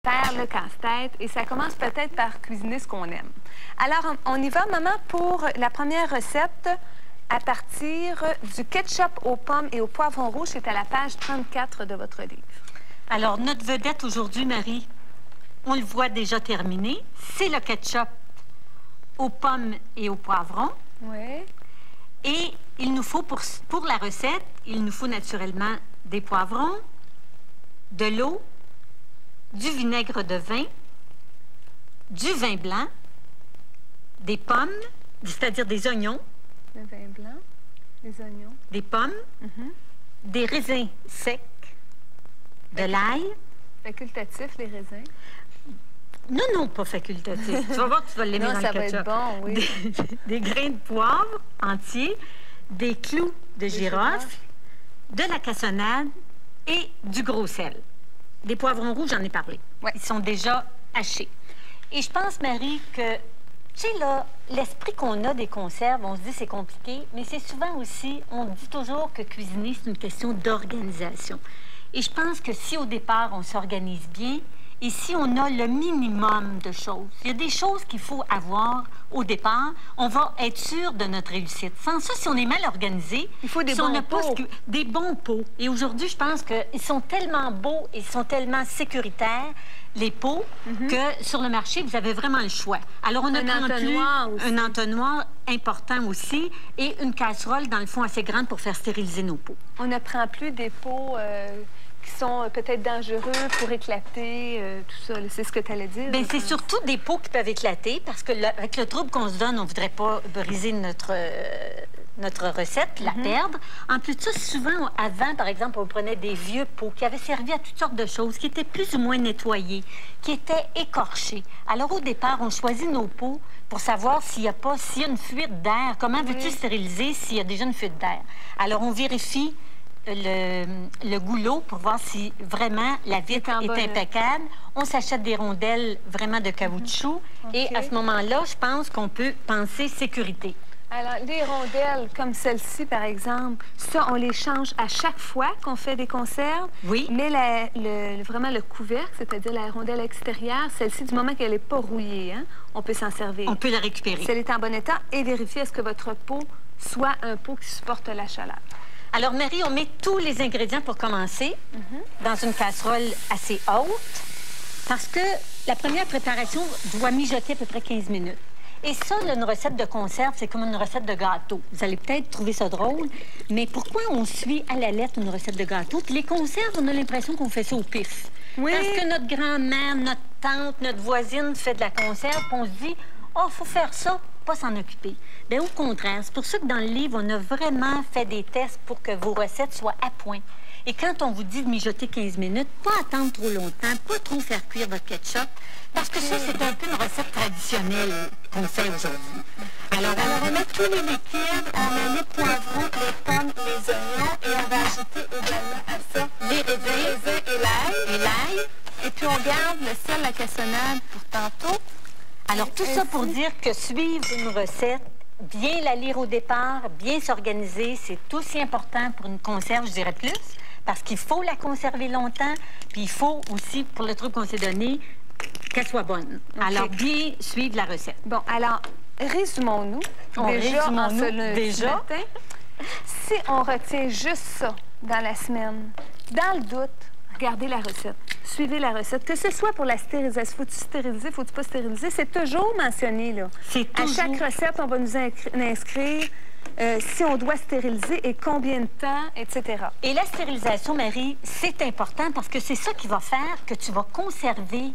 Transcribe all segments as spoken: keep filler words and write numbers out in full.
faire le casse-tête et ça commence peut-être par cuisiner ce qu'on aime. Alors, on, on y va, maman, pour la première recette à partir du ketchup aux pommes et au poivron rouge. C'est à la page trente-quatre de votre livre. Alors, notre vedette aujourd'hui, Marie, on le voit déjà terminé, c'est le ketchup aux pommes et au poivron. Oui. Et il nous faut, pour, pour la recette, il nous faut naturellement des poivrons, de l'eau, du vinaigre de vin, du vin blanc, des pommes, c'est-à-dire des oignons. Le vin blanc, les oignons. Des pommes, Mm-hmm. des raisins secs, de l'ail. Facultatif, les raisins. Non, non, pas facultatif. Tu vas voir que tu vas l'aimer dans Non, le ça va ketchup. être bon, oui. Des, des grains de poivre entiers, des clous de girofle, de la cassonade et du gros sel. Des poivrons rouges, j'en ai parlé. Ouais. Ils sont déjà hachés. Et je pense, Marie, que, tu sais, là, l'esprit qu'on a des conserves, on se dit c'est compliqué, mais c'est souvent aussi, on dit toujours que cuisiner, c'est une question d'organisation. Et je pense que si au départ, on s'organise bien, et si on a le minimum de choses, il y a des choses qu'il faut avoir au départ, on va être sûr de notre réussite. Sans ça, si on est mal organisé, il faut des si bons on n'a pas pots. ce que- des bons pots. Et aujourd'hui, je pense qu'ils sont tellement beaux et ils sont tellement sécuritaires, les pots, que sur le marché, vous avez vraiment le choix. Alors, on ne Un prend plus entonnoir aussi. un entonnoir important aussi et une casserole, dans le fond, assez grande pour faire stériliser nos pots. On ne prend plus des pots euh, qui sont euh, peut-être dangereux pour éclater, euh, tout ça. là. C'est ce que tu allais dire? Bien, je c'est pense. surtout des pots qui peuvent éclater parce que le- avec le trouble qu'on se donne, on ne voudrait pas briser notre, euh, notre recette, la perdre. En plus de ça, souvent, avant, par exemple, on prenait des vieux pots qui avaient servi à toutes sortes de choses, qui étaient plus ou moins nettoyés, qui étaient écorchés. Alors, au départ, on choisit nos pots pour savoir s'il n'y a pas, s'il y a une fuite d'air. Comment veux-tu Oui. stériliser s'il y a déjà une fuite d'air? Alors, on vérifie le, le goulot pour voir si vraiment la vitre en est bon état. impeccable. On s'achète des rondelles vraiment de caoutchouc. Et OK. à ce moment-là, je pense qu'on peut penser sécurité. Alors, les rondelles comme celle-ci, par exemple, ça, on les change à chaque fois qu'on fait des conserves. Oui. Mais la- le, vraiment le couvercle, c'est-à-dire la rondelle extérieure, celle-ci, du moment qu'elle n'est pas rouillée, hein, on peut s'en servir. On peut la récupérer. Si elle est en bon état, et vérifier est-ce que votre pot soit un pot qui supporte la chaleur. Alors, Marie, on met tous les ingrédients pour commencer dans une casserole assez haute parce que la première préparation doit mijoter à peu près quinze minutes. Et ça, là, une recette de conserve, c'est comme une recette de gâteau. Vous allez peut-être trouver ça drôle, mais pourquoi on suit à la lettre une recette de gâteau? Puis les conserves, on a l'impression qu'on fait ça au pif. Oui. Parce que notre grand-mère, notre tante, notre voisine fait de la conserve, puis on se dit, oh, il faut faire ça, pas s'en occuper. Bien, au contraire, c'est pour ça que dans le livre, on a vraiment fait des tests pour que vos recettes soient à point. Et quand on vous dit de mijoter quinze minutes, pas attendre trop longtemps, pas trop faire cuire votre ketchup, parce que ça, c'est un peu une recette traditionnelle qu'on fait aujourd'hui. Alors, alors, on met tous les liquides, on met les poivrons, les pommes, les oignons, et on va ajouter également à ça les raisins et l'ail. et l'ail. Et puis, on garde le sel, la cassonade pour tantôt. Alors, tout ça pour dire que suivre une recette, bien la lire au départ, bien s'organiser, c'est aussi important pour une conserve, je dirais plus, parce qu'il faut la conserver longtemps, puis il faut aussi, pour le truc qu'on s'est donné, qu'elle soit bonne. OK. Alors, bien suivre la recette. Bon, alors, résumons-nous. On déjà, en résumons-nous ce lundi déjà. matin. Si on retient juste ça dans la semaine, dans le doute, regardez la recette. Suivez la recette. Que ce soit pour la stérilisation, faut-tu stériliser, faut-tu pas stériliser, c'est toujours mentionné, là. C'est À toujours... chaque recette, on va nous incri- inscrire euh, si on doit stériliser et combien de temps, et cetera. Et la stérilisation, Marie, c'est important parce que c'est ça qui va faire que tu vas conserver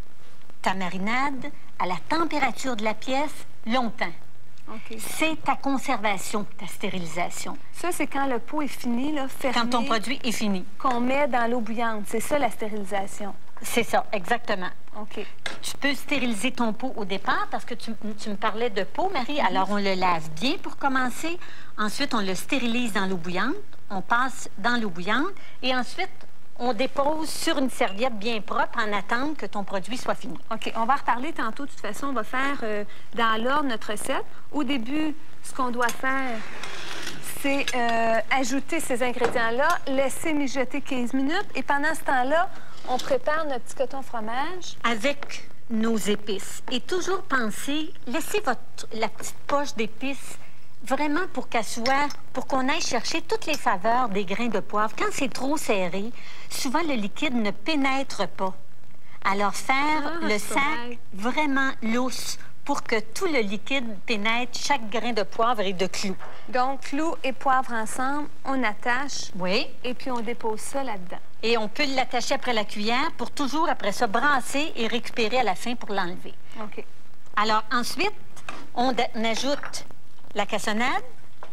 ta marinade à la température de la pièce longtemps. OK. C'est ta conservation, ta stérilisation. Ça, c'est quand le pot est fini, là, fermé, Quand ton produit est fini. qu'on met dans l'eau bouillante. C'est ça, la stérilisation. C'est ça, exactement. OK. Tu peux stériliser ton pot au départ parce que tu, tu me parlais de pot, Marie. Alors, on le lave bien pour commencer. Ensuite, on le stérilise dans l'eau bouillante. On passe dans l'eau bouillante. Et ensuite, on dépose sur une serviette bien propre en attendant que ton produit soit fini. OK. On va reparler tantôt. De toute façon, on va faire euh, dans l'ordre notre recette. Au début, ce qu'on doit faire, c'est euh, ajouter ces ingrédients-là, laisser mijoter quinze minutes. Et pendant ce temps-là, On prépare notre petit coton fromage. Avec nos épices. Et toujours penser, laissez votre, la petite poche d'épices vraiment pour qu'elle soit, pour qu'on aille chercher toutes les saveurs des grains de poivre. Quand c'est trop serré, souvent le liquide ne pénètre pas. Alors faire Ah, le c'est sac vrai. vraiment lousse pour que tout le liquide pénètre chaque grain de poivre et de clou. Donc, clou et poivre ensemble, on attache Oui. et puis on dépose ça là-dedans. Et on peut l'attacher après la cuillère pour toujours, après ça, brasser et récupérer à la fin pour l'enlever. OK. Alors, ensuite, on, on ajoute la cassonade.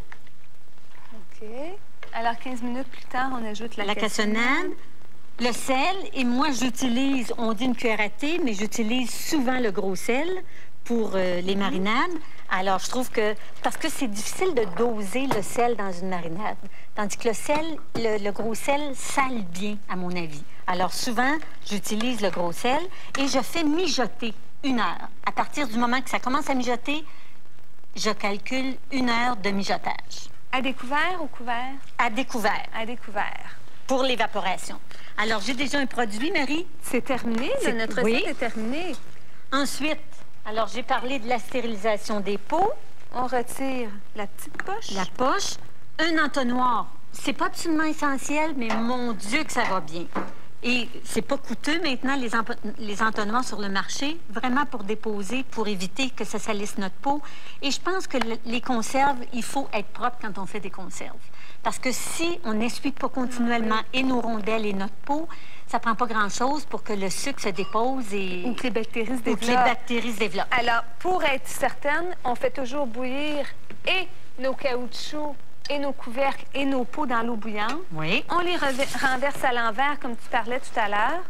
OK. Alors, quinze minutes plus tard, on ajoute la, La cassonade, le sel, et moi, j'utilise, on dit une cuillère à thé, mais j'utilise souvent le gros sel pour euh, les marinades. Alors, je trouve que... Parce que c'est difficile de doser le sel dans une marinade. Tandis que le sel, le, le gros sel sale bien, à mon avis. Alors, souvent, j'utilise le gros sel et je fais mijoter une heure. À partir du moment que ça commence à mijoter, je calcule une heure de mijotage. À découvert ou couvert? À découvert. À découvert. Pour l'évaporation. Alors, j'ai déjà un produit, Marie. C'est terminé, là, C'est- notre oui. recette est terminée. Ensuite, alors j'ai parlé de la stérilisation des pots, On retire la petite poche. la poche, un entonnoir. C'est pas absolument essentiel, mais mon Dieu que ça va bien. Et c'est pas coûteux maintenant, les, empo- les entonnoirs sur le marché, vraiment pour déposer, pour éviter que ça salisse notre peau. Et je pense que le- les conserves, il faut être propre quand on fait des conserves. Parce que si on n'essuie pas continuellement et nos rondelles et notre peau, ça prend pas grand-chose pour que le sucre se dépose et Ou que les bactéries se ou que les développent. bactéries se développent. Alors, pour être certaine, on fait toujours bouillir et nos caoutchoucs et nos couvercles et nos pots dans l'eau bouillante. Oui. On les reve- renverse à l'envers, comme tu parlais tout à l'heure.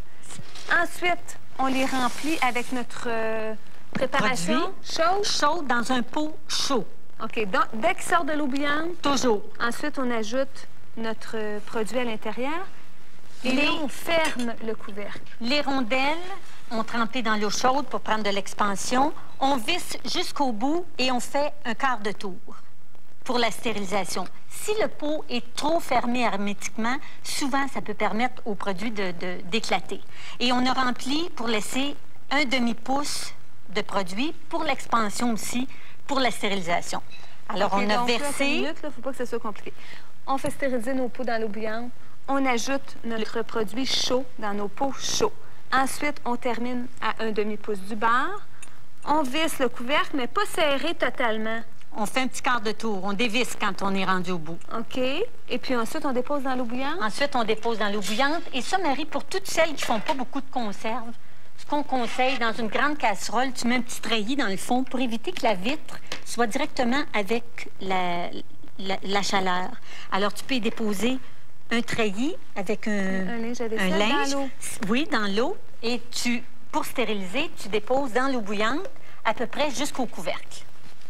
Ensuite, on les remplit avec notre euh, préparation Produit. chaude. Chaud dans un pot chaud. OK. Donc, dès qu'il sort de l'eau bouillante, Toujours. ensuite, on ajoute notre euh, produit à l'intérieur. Et Les- là, on ferme le couvercle. Les rondelles, on trempé dans l'eau chaude pour prendre de l'expansion. On visse jusqu'au bout et on fait un quart de tour pour la stérilisation. Si le pot est trop fermé hermétiquement, souvent, ça peut permettre au produit de, de- d'éclater. Et on a rempli pour laisser un demi-pouce de produit pour l'expansion aussi, pour la stérilisation. Alors, OK, on a donc, là, attends une versé... minute, là, faut pas que ça soit compliqué. On fait stériliser nos pots dans l'eau bouillante. On ajoute notre produit chaud dans nos pots chauds. Ensuite, on termine à un demi-pouce du beurre. On visse le couvercle, mais pas serré totalement. On fait un petit quart de tour. On dévisse quand on est rendu au bout. OK? Et puis ensuite, on dépose dans l'eau bouillante. Ensuite, on dépose dans l'eau bouillante. Et ça, Marie, pour toutes celles qui font pas beaucoup de conserves, ce qu'on conseille, dans une grande casserole, tu mets un petit treillis dans le fond pour éviter que la vitre soit directement avec la, la, la chaleur. Alors, tu peux y déposer un treillis avec un, Un linge à un vaisselle linge. dans l'eau. Oui, dans l'eau. Et tu, pour stériliser, tu déposes dans l'eau bouillante à peu près jusqu'au couvercle.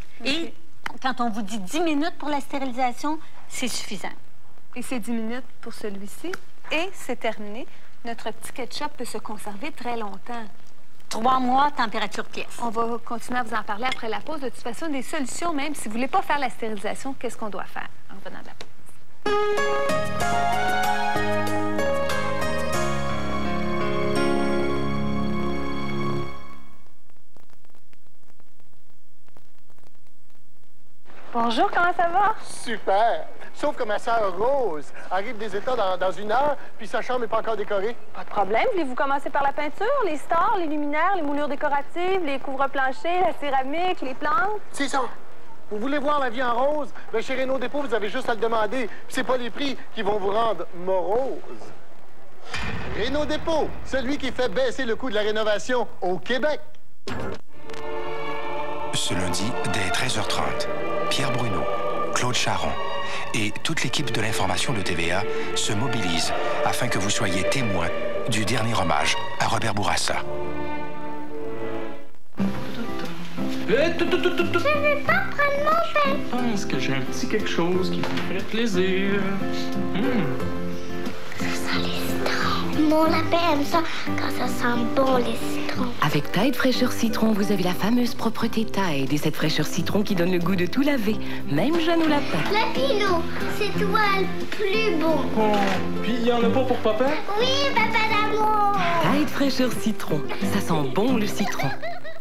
Et quand on vous dit dix minutes pour la stérilisation, c'est suffisant. Et c'est dix minutes pour celui-ci. Et c'est terminé. Notre petit ketchup peut se conserver très longtemps. Trois mois, température pièce. On va continuer à vous en parler après la pause. De toute façon, des solutions, même si vous ne voulez pas faire la stérilisation, qu'est-ce qu'on doit faire en revenant de la pause? Bonjour, comment ça va? Super! Sauf que ma sœur Rose arrive des États dans, dans une heure, puis sa chambre n'est pas encore décorée. Pas de problème. Voulez-vous commencer par la peinture, les stars, les luminaires, les moulures décoratives, les couvre-planchers, la céramique, les plantes? C'est ça! Vous voulez voir la vie en rose? Bien, chez Renault Dépôt, vous avez juste à le demander. Puis c'est pas les prix qui vont vous rendre morose. Renault Dépôt, celui qui fait baisser le coût de la rénovation au Québec. Ce lundi, dès treize heures trente, Pierre Bruno, Claude Charron et toute l'équipe de l'information de T V A se mobilisent afin que vous soyez témoins du dernier hommage à Robert Bourassa. Eh, tout, tout, tout, tout, tout. Je vais pas prendre mon pain. Je pense que j'ai un petit quelque chose qui me ferait plaisir. Hmm. Ça sent les citron. Mon lapin aime ça quand ça sent bon, les citrons. Avec Tide Fraîcheur Citron, vous avez la fameuse propreté Tide et cette fraîcheur citron qui donne le goût de tout laver, même jeune au lapin. Lapino, c'est toi le plus beau. Oh, puis il y en a pas pour papa? Oui, papa d'amour. Tide Fraîcheur Citron, ça sent bon le citron.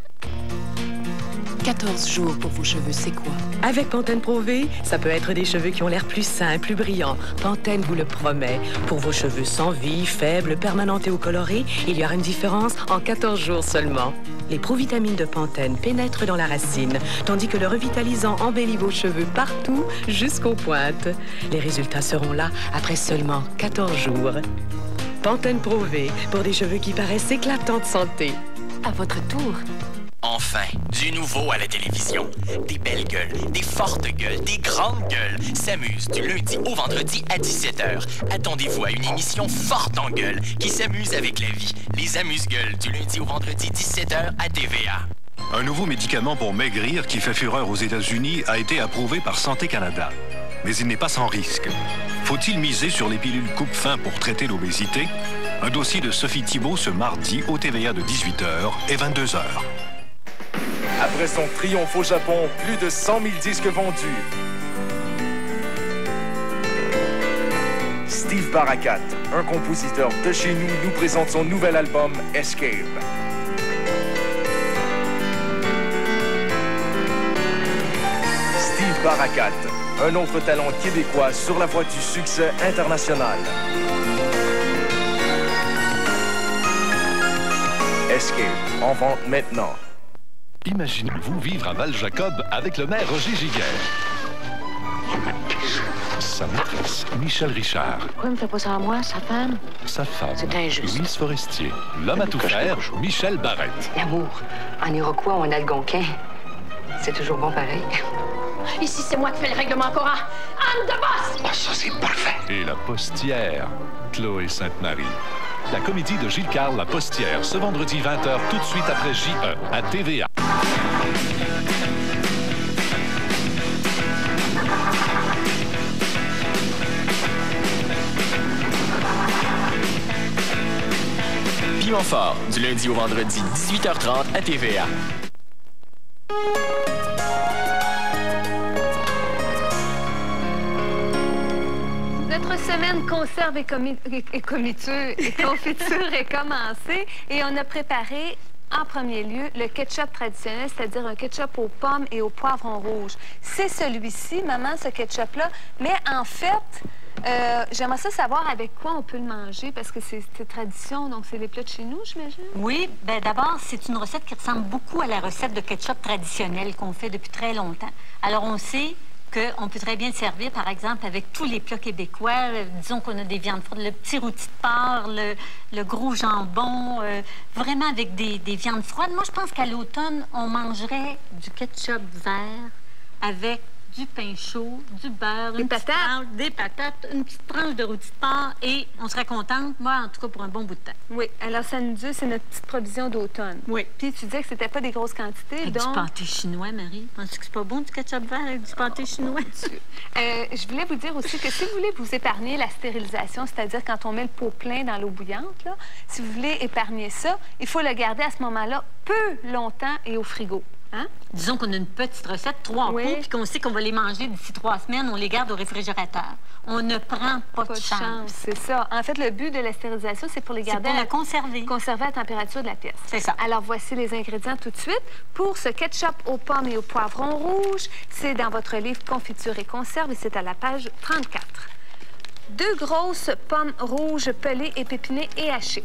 quatorze jours pour vos cheveux, c'est quoi? Avec Pantene Pro V, ça peut être des cheveux qui ont l'air plus sains, plus brillants. Pantene vous le promet. Pour vos cheveux sans vie, faibles, permanentés ou colorés, il y aura une différence en quatorze jours seulement. Les provitamines de Pantene pénètrent dans la racine, tandis que le revitalisant embellit vos cheveux partout jusqu'aux pointes. Les résultats seront là après seulement quatorze jours. Pantene Pro V, pour des cheveux qui paraissent éclatants de santé. À votre tour. Enfin, du nouveau à la télévision. Des belles gueules, des fortes gueules, des grandes gueules s'amusent du lundi au vendredi à dix-sept heures. Attendez-vous à une émission forte en gueules qui s'amuse avec la vie. Les amuse-gueules du lundi au vendredi dix-sept heures à T V A. Un nouveau médicament pour maigrir qui fait fureur aux États-Unis a été approuvé par Santé Canada. Mais il n'est pas sans risque. Faut-il miser sur les pilules coupe-faim pour traiter l'obésité? Un dossier de Sophie Thibault ce mardi au T V A de dix-huit heures et vingt-deux heures. Après son triomphe au Japon, plus de cent mille disques vendus. Steve Barakat, un compositeur de chez nous, nous présente son nouvel album Escape. Steve Barakat, un autre talent québécois sur la voie du succès international. Escape, en vente maintenant. Imaginez-vous vivre à Val-Jacob avec le maire Roger Giguère. Sa maîtresse, Michel Richard. Pourquoi il me fait pas ça à moi, sa femme? Sa femme, C'est injuste. Louise Forestier. L'homme à tout faire, Michel Barrette. L'amour, en Iroquois ou en Algonquin, c'est toujours bon pareil. Ici, c'est moi qui fais le règlement Cora. I'm the boss! Ah, ça, c'est parfait. Et la postière, Chloé Sainte-Marie. La comédie de Gilles Carle, La Postière, ce vendredi vingt heures, tout de suite après J E, à T V A. Piment fort, du lundi au vendredi, dix-huit heures trente à T V A. Notre semaine conserve et, comi et, et comiture et confiture est commencée et on a préparé en premier lieu le ketchup traditionnel, c'est-à-dire un ketchup aux pommes et aux poivrons rouges. C'est celui-ci, maman, ce ketchup-là, mais en fait, euh, j'aimerais ça savoir avec quoi on peut le manger parce que c'est tradition, donc c'est les plats de chez nous, j'imagine? Oui, bien d'abord, c'est une recette qui ressemble beaucoup à la recette de ketchup traditionnelle qu'on fait depuis très longtemps. Alors, on sait qu'on peut très bien le servir, par exemple, avec tous les plats québécois. Euh, disons qu'on a des viandes froides, le petit rôti de porc, le, le gros jambon, euh, vraiment avec des, des viandes froides. Moi, je pense qu'à l'automne, on mangerait du ketchup vert avec du pain chaud, du beurre, des une patates. Tranche, des patates, une petite tranche de rôti de porc et on serait contente, moi, en tout cas, pour un bon bout de temps. Oui, alors ça nous dit, c'est notre petite provision d'automne. Oui. Puis tu disais que c'était pas des grosses quantités, Avec donc... du pâté chinois, Marie. Penses-tu que c'est pas bon du ketchup vert avec du pâté chinois? Euh, je voulais vous dire aussi que si vous voulez vous épargner la stérilisation, c'est-à-dire quand on met le pot plein dans l'eau bouillante, là, si vous voulez épargner ça, il faut le garder à ce moment-là peu longtemps et au frigo. Hein? Disons qu'on a une petite recette, trois Oui. pots, puis qu'on sait qu'on va les manger d'ici trois semaines, on les garde au réfrigérateur. On ne prend pas, Pas de de chance. chance, c'est ça. En fait, le but de la stérilisation, c'est pour les C'est garder... pour à la conserver. Conserver à la température de la pièce. C'est ça. Alors, voici les ingrédients tout de suite. Pour ce ketchup aux pommes et aux poivrons rouges, c'est dans votre livre Confiture et conserve et c'est à la page trente-quatre. Deux grosses pommes rouges pelées, épipinées et hachées.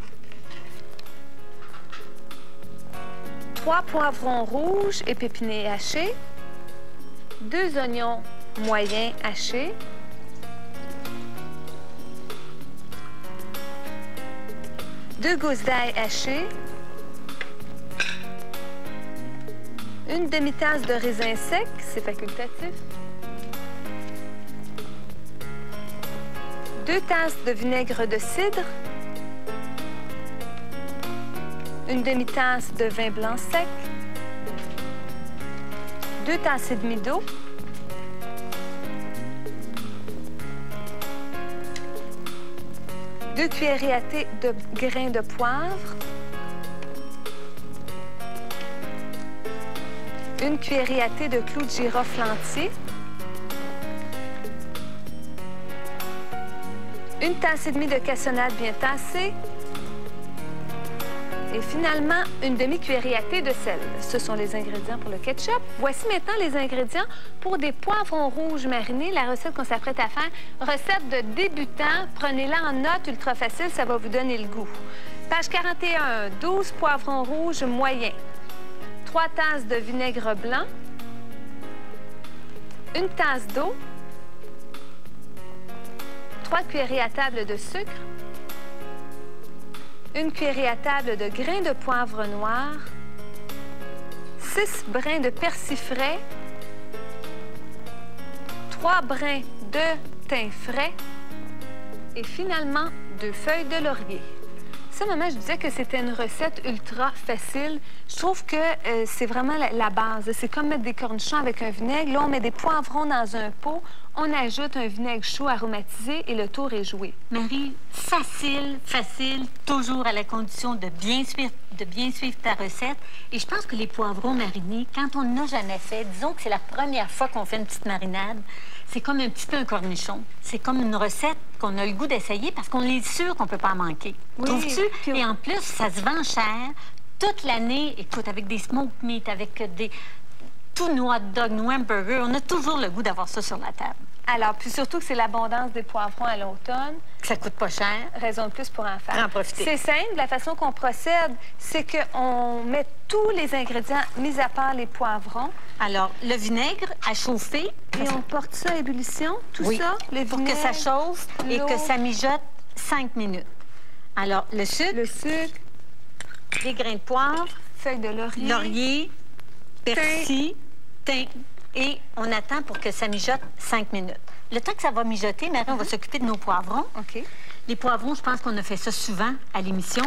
Trois poivrons rouges, épépinés et hachés. Deux oignons moyens hachés. Deux gousses d'ail hachées. Une demi-tasse de raisin sec, c'est facultatif. Deux tasses de vinaigre de cidre. Une demi-tasse de vin blanc sec, deux tasses et demie d'eau, deux cuillerées à thé de grains de poivre, une cuillerée à thé de clous de girofle entier, une tasse et demie de cassonade bien tassée et finalement une demi-cuillerée à thé de sel. Ce sont les ingrédients pour le ketchup. Voici maintenant les ingrédients pour des poivrons rouges marinés, la recette qu'on s'apprête à faire. Recette de débutant, prenez-la en note, ultra facile, ça va vous donner le goût. Page quarante et un, douze poivrons rouges moyens, trois tasses de vinaigre blanc, une tasse d'eau, trois cuillerées à table de sucre, une cuillerée à table de grains de poivre noir, six brins de persil frais, trois brins de thym frais et finalement deux feuilles de laurier. Ça, maman, je disais que c'était une recette ultra facile. Je trouve que euh, c'est vraiment la, la base. C'est comme mettre des cornichons avec un vinaigre. Là, on met des poivrons dans un pot, on ajoute un vinaigre chaud aromatisé et le tour est joué. Marie, facile, facile, toujours à la condition de bien suivre, de bien suivre ta recette. Et je pense que les poivrons marinés, quand on n'a jamais fait, disons que c'est la première fois qu'on fait une petite marinade, c'est comme un petit peu un cornichon. C'est comme une recette qu'on a le goût d'essayer parce qu'on est sûr qu'on ne peut pas en manquer. Oui, trouves-tu? Puis... Et en plus, ça se vend cher. Toute l'année, écoute, avec des smoked meat, avec des... tout nos hot dogs, nos hamburgers, on a toujours le goût d'avoir ça sur la table. Alors, puis surtout que c'est l'abondance des poivrons à l'automne. Que ça coûte pas cher. Raison de plus pour en faire. En profiter. C'est simple. La façon qu'on procède, c'est qu'on met tous les ingrédients, mis à part les poivrons. Alors, le vinaigre à chauffer. Et on porte ça à ébullition, tout oui, ça, le pour vinaigre, que ça chauffe et que ça mijote cinq minutes. Alors, le sucre. Le sucre. Les grains de poivre. Feuilles de laurier. Laurier. Persil. Thym. Et on attend pour que ça mijote cinq minutes. Le temps que ça va mijoter, Marie, on va s'occuper de nos poivrons. OK. Les poivrons, je pense qu'on a fait ça souvent à l'émission.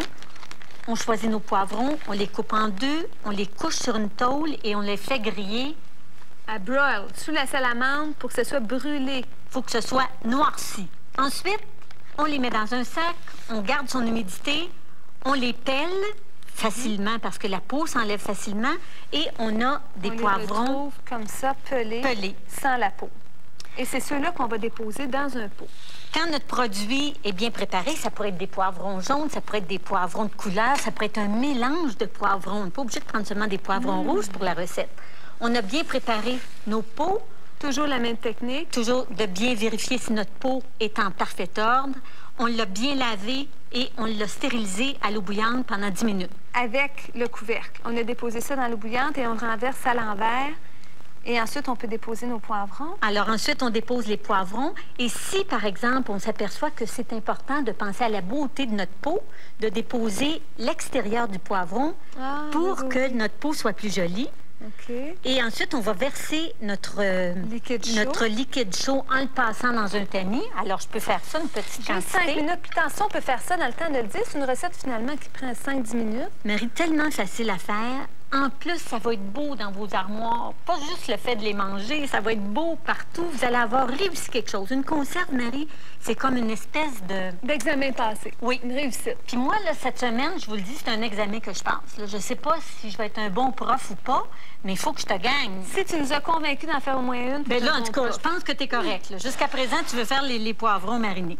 On choisit nos poivrons, on les coupe en deux, on les couche sur une tôle et on les fait griller. À broil, sous la salamandre pour que ce soit brûlé. Il faut que ce soit noirci. Ensuite, on les met dans un sac, on garde son humidité, on les pèle facilement parce que la peau s'enlève facilement et on a des on poivrons les retrouve comme ça, pelés, pelés, sans la peau. Et c'est ceux-là qu'on va déposer dans un pot. Quand notre produit est bien préparé, ça pourrait être des poivrons jaunes, ça pourrait être des poivrons de couleur, ça pourrait être un mélange de poivrons. On n'est pas obligé de prendre seulement des poivrons mmh. rouges pour la recette. On a bien préparé nos pots. Toujours la même technique. Toujours de bien vérifier si notre pot est en parfait ordre. On l'a bien lavé et on l'a stérilisé à l'eau bouillante pendant dix minutes. Avec le couvercle. On a déposé ça dans l'eau bouillante et on le renverse à l'envers. Et ensuite, on peut déposer nos poivrons. Alors, ensuite, on dépose les poivrons. Et si, par exemple, on s'aperçoit que c'est important de penser à la beauté de notre peau, de déposer l'extérieur du poivron ah, pour oui, que oui. notre peau soit plus jolie. OK. Et ensuite, on va verser notre, euh, liquide, notre chaud. liquide chaud en le passant dans un tamis. Alors, je peux faire ça, une petite Juste quantité. cinq minutes. Puis, attention, on peut faire ça dans le temps de le dire. C'est une recette, finalement, qui prend cinq dix minutes. Marie, tellement facile à faire. En plus, ça va être beau dans vos armoires. Pas juste le fait de les manger, ça va être beau partout. Vous allez avoir réussi quelque chose. Une conserve, Marie, c'est comme une espèce de... d'examen passé. Oui. Une réussite. Puis moi, là, cette semaine, je vous le dis, c'est un examen que je passe. Là, je sais pas si je vais être un bon prof ou pas, mais il faut que je te gagne. Si tu nous as convaincus d'en faire au moins une... Bien là, en tout cas, je pense que tu es correct. Jusqu'à présent, tu veux faire les, les poivrons marinés.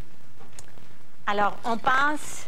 Alors, on passe...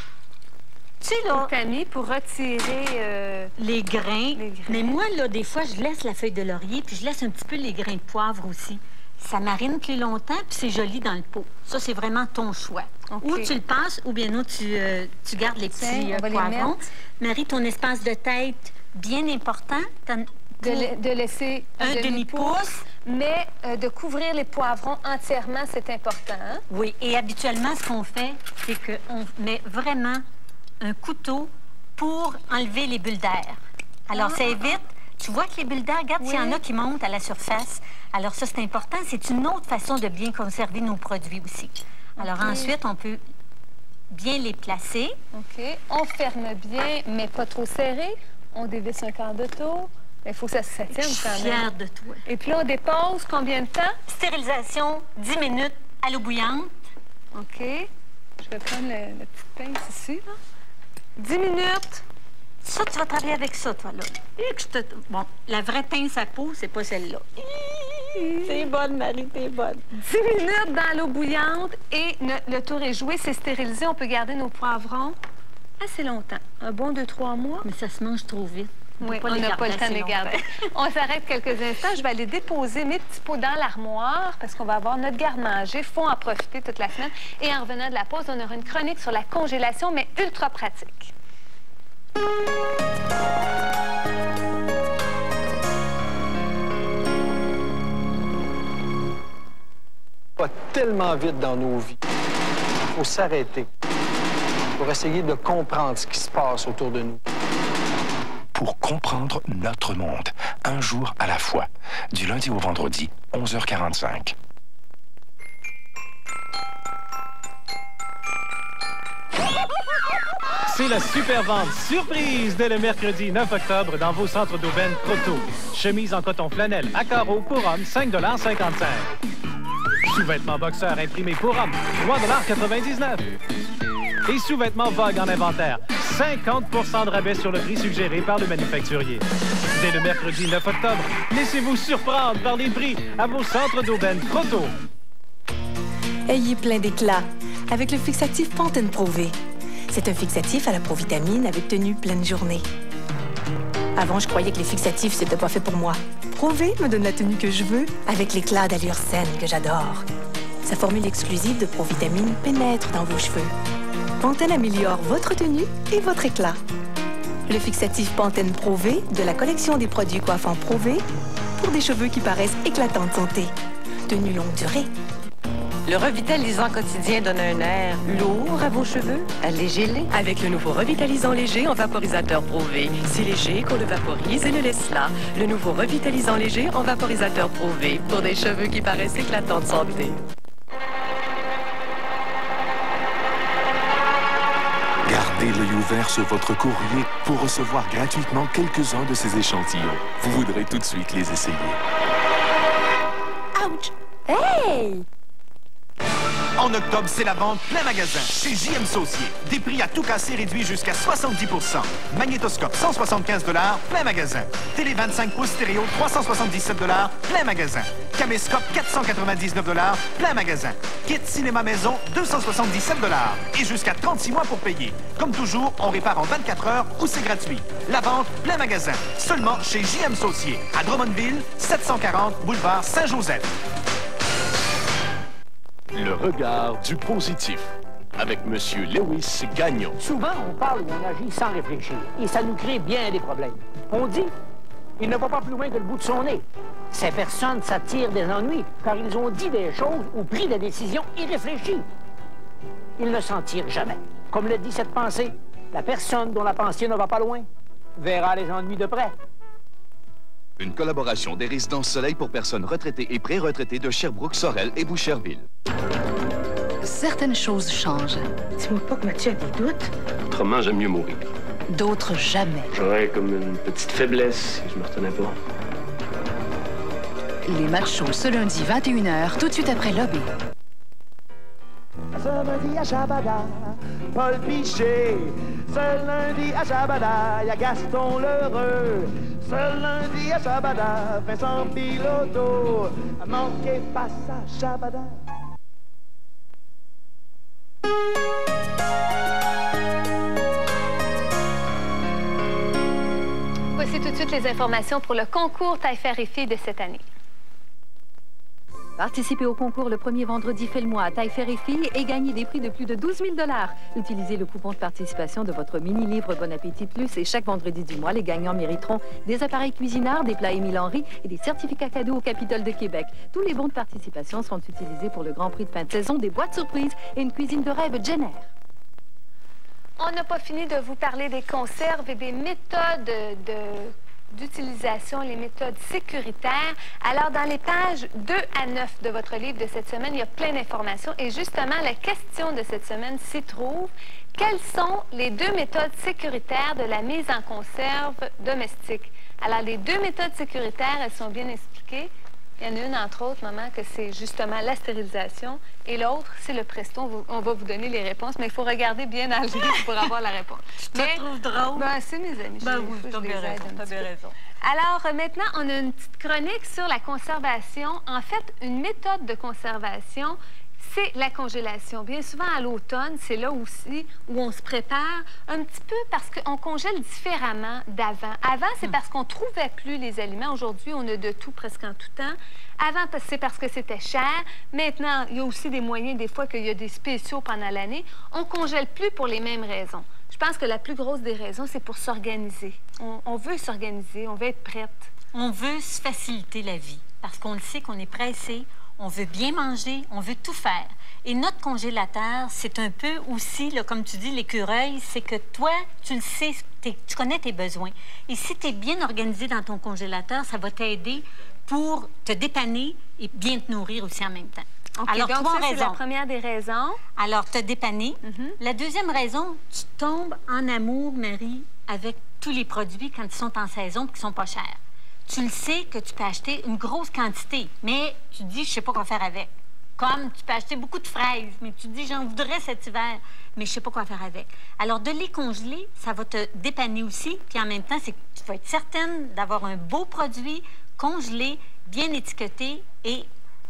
Tu sais, là... tamis pour retirer... Euh... Les, grains. les grains. Mais moi, là, des fois, je laisse la feuille de laurier, puis je laisse un petit peu les grains de poivre aussi. Ça marine plus longtemps, puis c'est joli dans le pot. Ça, c'est vraiment ton choix. Okay. Ou tu le passes, ou bien non, tu, euh, tu gardes les petits Tiens, euh, poivrons. Marie, ton espace de tête, bien important. De, la de laisser un, un demi-pouce, mais euh, de couvrir les poivrons entièrement, c'est important. Hein? Oui, et habituellement, ce qu'on fait, c'est qu'on met vraiment un couteau pour enlever les bulles d'air. Alors, ah. ça évite... Tu vois que les bulles d'air, regarde, oui. s'il y en a qui montent à la surface. Alors, ça, c'est important. C'est une autre façon de bien conserver nos produits aussi. Alors, okay. ensuite, on peut bien les placer. OK. On ferme bien, mais pas trop serré. On dévisse un quart de tour. Il faut que ça se tienne quand même. Je suis fière de toi. Et puis là, on dépose combien de temps? Stérilisation, dix minutes à l'eau bouillante. OK. Je vais prendre le, le petit pince ici, là. dix minutes. Ça, tu vas travailler avec ça, toi, là. Et que je te... Bon, la vraie pince à peau, c'est pas celle-là. T'es bonne, Marie, t'es bonne. dix minutes dans l'eau bouillante et ne, le tour est joué, c'est stérilisé. On peut garder nos poivrons assez longtemps. Un bon deux, trois mois. Mais ça se mange trop vite. Oui, on n'a pas le temps de les garder. On s'arrête quelques instants. Je vais aller déposer mes petits pots dans l'armoire parce qu'on va avoir notre garde-manger. Il faut en profiter toute la semaine. Et en revenant de la pause, on aura une chronique sur la congélation, mais ultra pratique. Va tellement vite dans nos vies. Il faut s'arrêter pour essayer de comprendre ce qui se passe autour de nous. Pour comprendre notre monde, un jour à la fois, du lundi au vendredi, onze heures quarante-cinq. C'est la super vente surprise dès le mercredi neuf octobre dans vos centres d'aubaine Proto. Chemise en coton flanelle à carreaux pour hommes, cinq cinquante-cinq. Sous-vêtements boxeurs imprimés pour hommes, trois quatre-vingt-dix-neuf. Et sous-vêtements Vogue en inventaire, cinquante pour cent de rabais sur le prix suggéré par le manufacturier. Dès le mercredi neuf octobre, laissez-vous surprendre par les prix à vos centres d'aubaine Proto. Ayez plein d'éclat avec le fixatif Pantene Pro V. C'est un fixatif à la provitamine avec tenue pleine journée. Avant, je croyais que les fixatifs, c'était pas fait pour moi. Pro V me donne la tenue que je veux avec l'éclat d'allure saine que j'adore. Sa formule exclusive de provitamine pénètre dans vos cheveux. Pantene améliore votre tenue et votre éclat. Le fixatif Pantene Pro V de la collection des produits coiffants Pro V pour des cheveux qui paraissent éclatants de santé. Tenue longue durée. Le revitalisant quotidien donne un air lourd à vos cheveux. Allégez-les. Avec le nouveau revitalisant léger en vaporisateur Pro V. Si léger qu'on le vaporise et le laisse là. Le nouveau revitalisant léger en vaporisateur Pro V pour des cheveux qui paraissent éclatants de santé. Gardez l'œil ouvert sur votre courrier pour recevoir gratuitement quelques-uns de ces échantillons. Vous voudrez tout de suite les essayer. Ouch! Hey! En octobre, c'est la vente plein magasin chez J M Saucier. Des prix à tout casser réduits jusqu'à soixante-dix pour cent. Magnétoscope, cent soixante-quinze dollars, plein magasin. Télé vingt-cinq pouces stéréo, trois cent soixante-dix-sept dollars, plein magasin. Caméscope, quatre cent quatre-vingt-dix-neuf dollars, plein magasin. Kit cinéma maison, deux cent soixante-dix-sept dollars. Et jusqu'à trente-six mois pour payer. Comme toujours, on répare en vingt-quatre heures ou c'est gratuit. La vente plein magasin, seulement chez J M Saucier, à Drummondville, sept cent quarante, boulevard Saint-Joseph. Le regard du positif, avec M. Lewis Gagnon. Souvent, on parle ou on agit sans réfléchir, et ça nous crée bien des problèmes. On dit, il ne va pas plus loin que le bout de son nez. Ces personnes s'attirent des ennuis, car ils ont dit des choses ou pris des décisions irréfléchies. Ils ne s'en tirent jamais. Comme le dit cette pensée, la personne dont la pensée ne va pas loin verra les ennuis de près. Une collaboration des résidences Soleil pour personnes retraitées et pré-retraitées de Sherbrooke, Sorel et Boucherville. Certaines choses changent. Dis-moi pas que Mathieu a des doutes. Autrement, j'aime mieux mourir. D'autres jamais. J'aurais comme une petite faiblesse si je me retenais pas. Les machos ce lundi vingt et une heures, tout de suite après Lobby. Ce lundi à Shabada, Paul Piché. Ce lundi à Shabada, y a Gaston Lheureux. Ce lundi à Shabada, Vincent Piloto. Manquez pas ça, Shabada. Voici tout de suite les informations pour le concours Taillefer et Filles de cette année. Participez au concours le premier vendredi fait le mois à Taillefer et Filles et gagnez des prix de plus de douze mille dollars. Utilisez le coupon de participation de votre mini-livre Bon Appétit Plus et chaque vendredi du mois, les gagnants mériteront des appareils cuisinards, des plats Émile Henry et des certificats cadeaux au Capitole de Québec. Tous les bons de participation seront utilisés pour le Grand Prix de fin de saison, des boîtes surprises et une cuisine de rêve Jenner. On n'a pas fini de vous parler des conserves et des méthodes de... d'utilisation, les méthodes sécuritaires. Alors, dans les pages deux à neuf de votre livre de cette semaine, il y a plein d'informations. Et justement, la question de cette semaine s'y trouve. Quelles sont les deux méthodes sécuritaires de la mise en conserve domestique? Alors, les deux méthodes sécuritaires, elles sont bien expliquées. Il y en a une, entre autres, maman, que c'est justement la stérilisation. Et l'autre, c'est le Presto. On va, on va vous donner les réponses, mais il faut regarder bien dans le livre pour avoir la réponse. Tu te trouves drôle? Ben, c'est mes amis. Ben je, oui, je t'as les bien aide raison, un t'as petit bien peu. raison. Alors, euh, maintenant, on a une petite chronique sur la conservation. En fait, une méthode de conservation, c'est la congélation. Bien souvent, à l'automne, c'est là aussi où on se prépare un petit peu parce qu'on congèle différemment d'avant. Avant, c'est parce qu'on ne trouvait plus les aliments. Aujourd'hui, on a de tout presque en tout temps. Avant, c'est parce que c'était cher. Maintenant, il y a aussi des moyens, des fois, qu'il y a des spéciaux pendant l'année. On ne congèle plus pour les mêmes raisons. Je pense que la plus grosse des raisons, c'est pour s'organiser. On, on veut s'organiser, on veut être prête. On veut se faciliter la vie parce qu'on le sait qu'on est pressé. On veut bien manger, on veut tout faire. Et notre congélateur, c'est un peu aussi, là, comme tu dis, l'écureuil, c'est que toi, tu le sais, tu connais tes besoins. Et si tu es bien organisé dans ton congélateur, ça va t'aider pour te dépanner et bien te nourrir aussi en même temps. Okay, alors, donc trois ça, c'est raisons. la première des raisons. Alors, te dépanner. Mm-hmm. La deuxième raison, tu tombes en amour, Marie, avec tous les produits quand ils sont en saison et qu'ils ne sont pas chers. Tu le sais que tu peux acheter une grosse quantité, mais tu te dis, je ne sais pas quoi faire avec. Comme tu peux acheter beaucoup de fraises, mais tu te dis, j'en voudrais cet hiver, mais je ne sais pas quoi faire avec. Alors, de les congeler, ça va te dépanner aussi. Puis en même temps, c'est que tu vas être certaine d'avoir un beau produit congelé, bien étiqueté et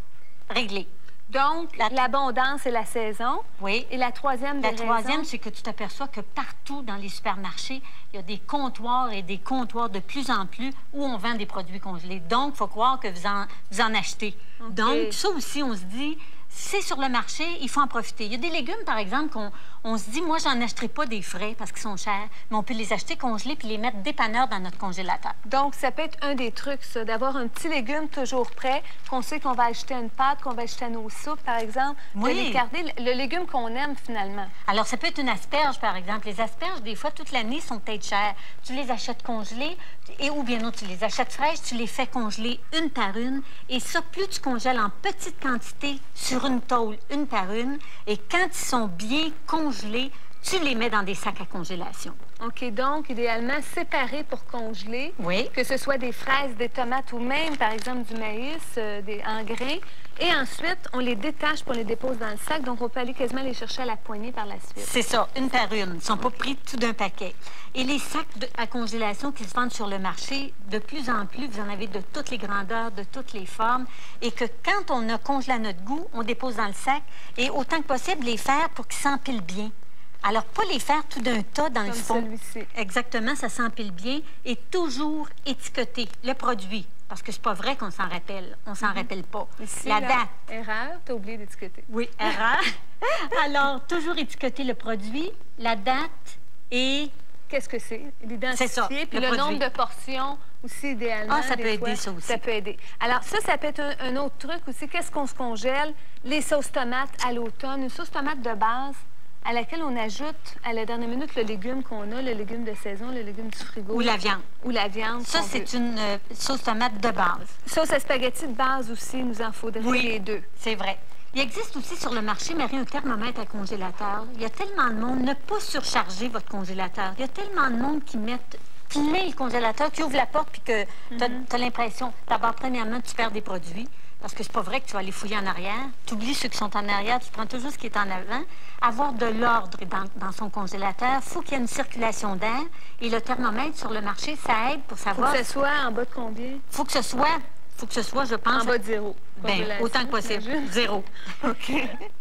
réglé. Donc, l'abondance et la saison. Oui. Et la troisième des La troisième, raisons? c'est que tu t'aperçois que partout dans les supermarchés, il y a des comptoirs et des comptoirs de plus en plus où on vend des produits congelés. Donc, il faut croire que vous en, vous en achetez. Okay. Donc, ça aussi, on se dit, c'est sur le marché, il faut en profiter. Il y a des légumes, par exemple, qu'on on se dit, moi, j'en achèterai pas des frais parce qu'ils sont chers, mais on peut les acheter congelés puis les mettre dépanneurs dans notre congélateur. Donc, ça peut être un des trucs, ça, d'avoir un petit légume toujours prêt, qu'on sait qu'on va acheter une pâte, qu'on va acheter à nos soupes, par exemple. Oui. De les garder, le, le légume qu'on aime, finalement. Alors, ça peut être une asperge, par exemple. Les asperges, des fois, toute l'année, sont peut-être chères. Tu les achètes congelées, et ou bien non, tu les achètes fraîches, tu les fais congeler une par une. Et ça, plus tu congèles en petite quantité sur une tôle, une par une, et quand ils sont bien congelés, tu les mets dans des sacs à congélation. OK, donc, idéalement, séparés pour congeler. Oui. Que ce soit des fraises, des tomates ou même, par exemple, du maïs, euh, des, en grains. Et ensuite, on les détache pour les dépose dans le sac. Donc, on peut aller quasiment les chercher à la poignée par la suite. C'est ça, une par une. Ils ne sont pas pris tout d'un paquet. Et les sacs de, à congélation qui se vendent sur le marché, de plus en plus, vous en avez de toutes les grandeurs, de toutes les formes. Et que quand on a congelé à notre goût, on dépose dans le sac. Et autant que possible, les faire pour qu'ils s'empilent bien. Alors, pas les faire tout d'un tas dans Comme le fond. celui-ci. Exactement, ça s'empile bien. Et toujours étiqueter le produit. Parce que c'est pas vrai qu'on s'en rappelle. On s'en Mm-hmm. rappelle pas. Ici, la là, date. Erreur, t'as oublié d'étiqueter. Oui, erreur. Alors, toujours étiqueter le produit, la date et... Qu'est-ce que c'est? C'est ça, L'identifier, puis le le, produit. nombre de portions aussi, idéalement. Ah, ça des peut fois, aider, ça aussi. Ça peut aider. Alors, ça, ça peut être un, un autre truc aussi. Qu'est-ce qu'on se congèle? Les sauces tomates à l'automne. Une sauce tomate de base à laquelle on ajoute à la dernière minute le légume qu'on a, le légume de saison, le légume du frigo. Ou la viande. Ou la viande. Ça, c'est une euh, sauce tomate de base. Sauce à spaghetti de base aussi, il nous en faudrait Oui, les deux. C'est vrai. Il existe aussi sur le marché, Marie, un thermomètre à congélateur. Il y a tellement de monde. Ne pas surcharger votre congélateur. Il y a tellement de monde qui mettent plein le congélateur, qui ouvre la porte puis que tu as, Mm-hmm. l'impression, d'abord, premièrement, tu perds des produits. Parce que c'est pas vrai que tu vas aller fouiller en arrière. Tu oublies ceux qui sont en arrière, tu prends toujours ce qui est en avant. Avoir de l'ordre dans, dans son congélateur, il faut qu'il y ait une circulation d'air. Et le thermomètre sur le marché, ça aide pour savoir... Faut que ce soit en bas de combien? Faut que ce soit, faut que ce soit, je pense... En bas de zéro. Bien, Congélation, autant que possible. j'imagine. Zéro. OK.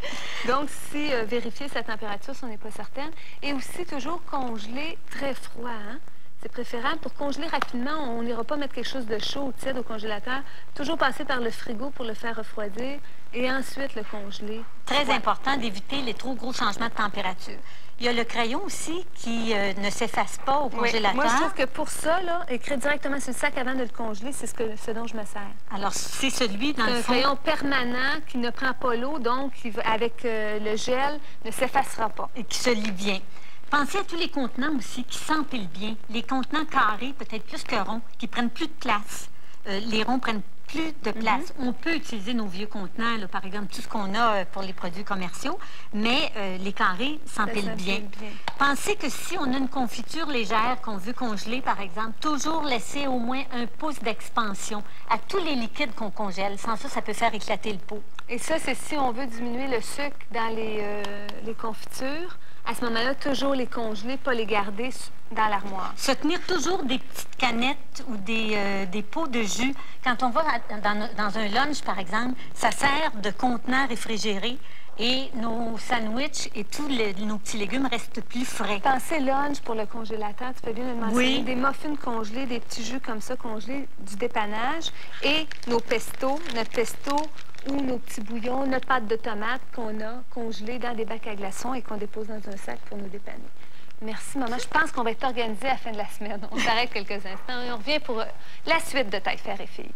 Donc, si euh, vérifier sa température si on n'est pas certaine. Et aussi, toujours congeler très froid, hein? C'est préférable. Pour congeler rapidement, on n'ira pas mettre quelque chose de chaud ou tiède au congélateur. Toujours passer par le frigo pour le faire refroidir et ensuite le congeler. Très Ouais. important d'éviter les trop gros changements de température. Il y a le crayon aussi qui euh, ne s'efface pas au Oui. congélateur. Moi, je trouve que pour ça, là, écrire directement sur le sac avant de le congeler, c'est ce, que, ce dont je me sers. Alors, c'est celui, dans C'est le un fond... crayon permanent qui ne prend pas l'eau, donc qui va- avec euh, le gel, ne s'effacera pas. Et qui se lie bien. Pensez à tous les contenants aussi qui s'empilent bien. Les contenants carrés, peut-être plus que ronds, qui prennent plus de place. Euh, les ronds prennent plus de place. Mm-hmm. On peut utiliser nos vieux contenants, là, par exemple, tout ce qu'on a pour les produits commerciaux, mais euh, les carrés s'empilent bien. bien. Pensez que si on a une confiture légère qu'on veut congeler, par exemple, toujours laisser au moins un pouce d'expansion à tous les liquides qu'on congèle. Sans ça, ça peut faire éclater le pot. Et ça, c'est si on veut diminuer le sucre dans les, euh, les confitures. À ce moment-là, toujours les congeler, pas les garder dans l'armoire. Se tenir toujours des petites canettes ou des, euh, des pots de jus. Quand on va dans, dans un lunch, par exemple, ça sert de contenant réfrigéré et nos sandwichs et tous les, nos petits légumes restent plus frais. Pensez lunch pour le congélateur, tu fais bien de mentionner. Oui. Des muffins congelés, des petits jus comme ça congelés, du dépannage et nos pestos, notre pesto ou nos petits bouillons, notre pâte de tomate qu'on a congelée dans des bacs à glaçons et qu'on dépose dans un sac pour nous dépanner. Merci, maman. Je pense qu'on va être organisé à la fin de la semaine. On s'arrête quelques instants et on revient pour la suite de Taillefer et filles.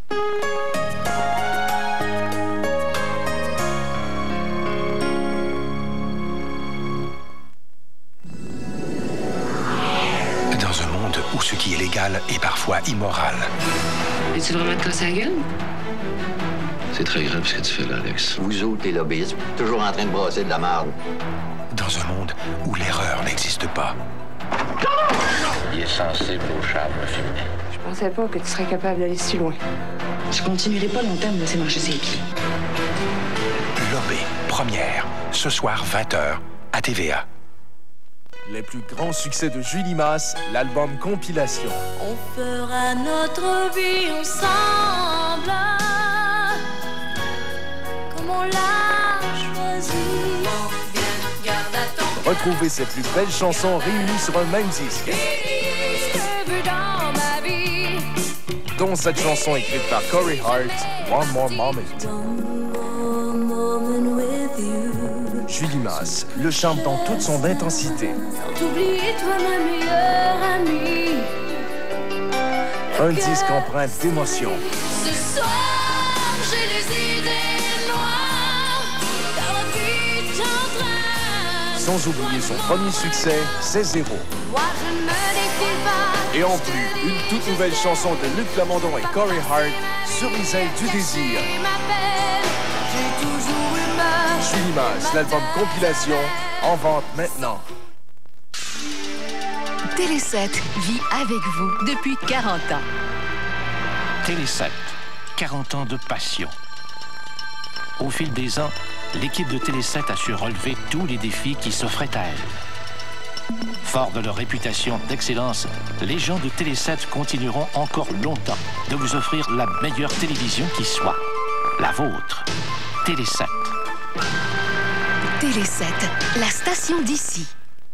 Dans un monde où ce qui est légal est parfois immoral. Es-tu vraiment te casser la gueule? C'est très grave ce que tu fais là, Alex. Vous autres, les lobbyistes, toujours en train de brasser de la merde. Dans un monde où l'erreur n'existe pas. Il est sensible au charme féminin. Je pensais pas que tu serais capable d'aller si loin. Je continuerai pas longtemps à me laisser marcher ses pieds. Lobé, première, ce soir vingt heures, à T V A. Les plus grands succès de Julie Masse, l'album Compilation. On fera notre vie ensemble, comme on l'a choisi. Retrouvez ces plus belles chansons réunies sur un même disque. Dont cette chanson écrite par Corey Hart, One More Moment. Julie Masse le chante dans toute son intensité. Un disque empreint d'émotion. Ce soir, j'ai des idées noires, car la vie t'entraîne. Sans oublier son premier succès, C'est Zéro. Moi, je ne me défile pas. Et en plus, une toute nouvelle chanson de Luc Plamondon et Corey Hart, Sur les ailes du désir. J'ai toujours eu peur. Julie Masse, l'album Compilation, en vente maintenant. Télé sept vit avec vous depuis quarante ans. Télé sept, quarante ans de passion. Au fil des ans, l'équipe de Télé sept a su relever tous les défis qui s'offraient à elle. Forts de leur réputation d'excellence, les gens de Télé sept continueront encore longtemps de vous offrir la meilleure télévision qui soit. La vôtre. Télé sept. Télé sept, la station d'ici.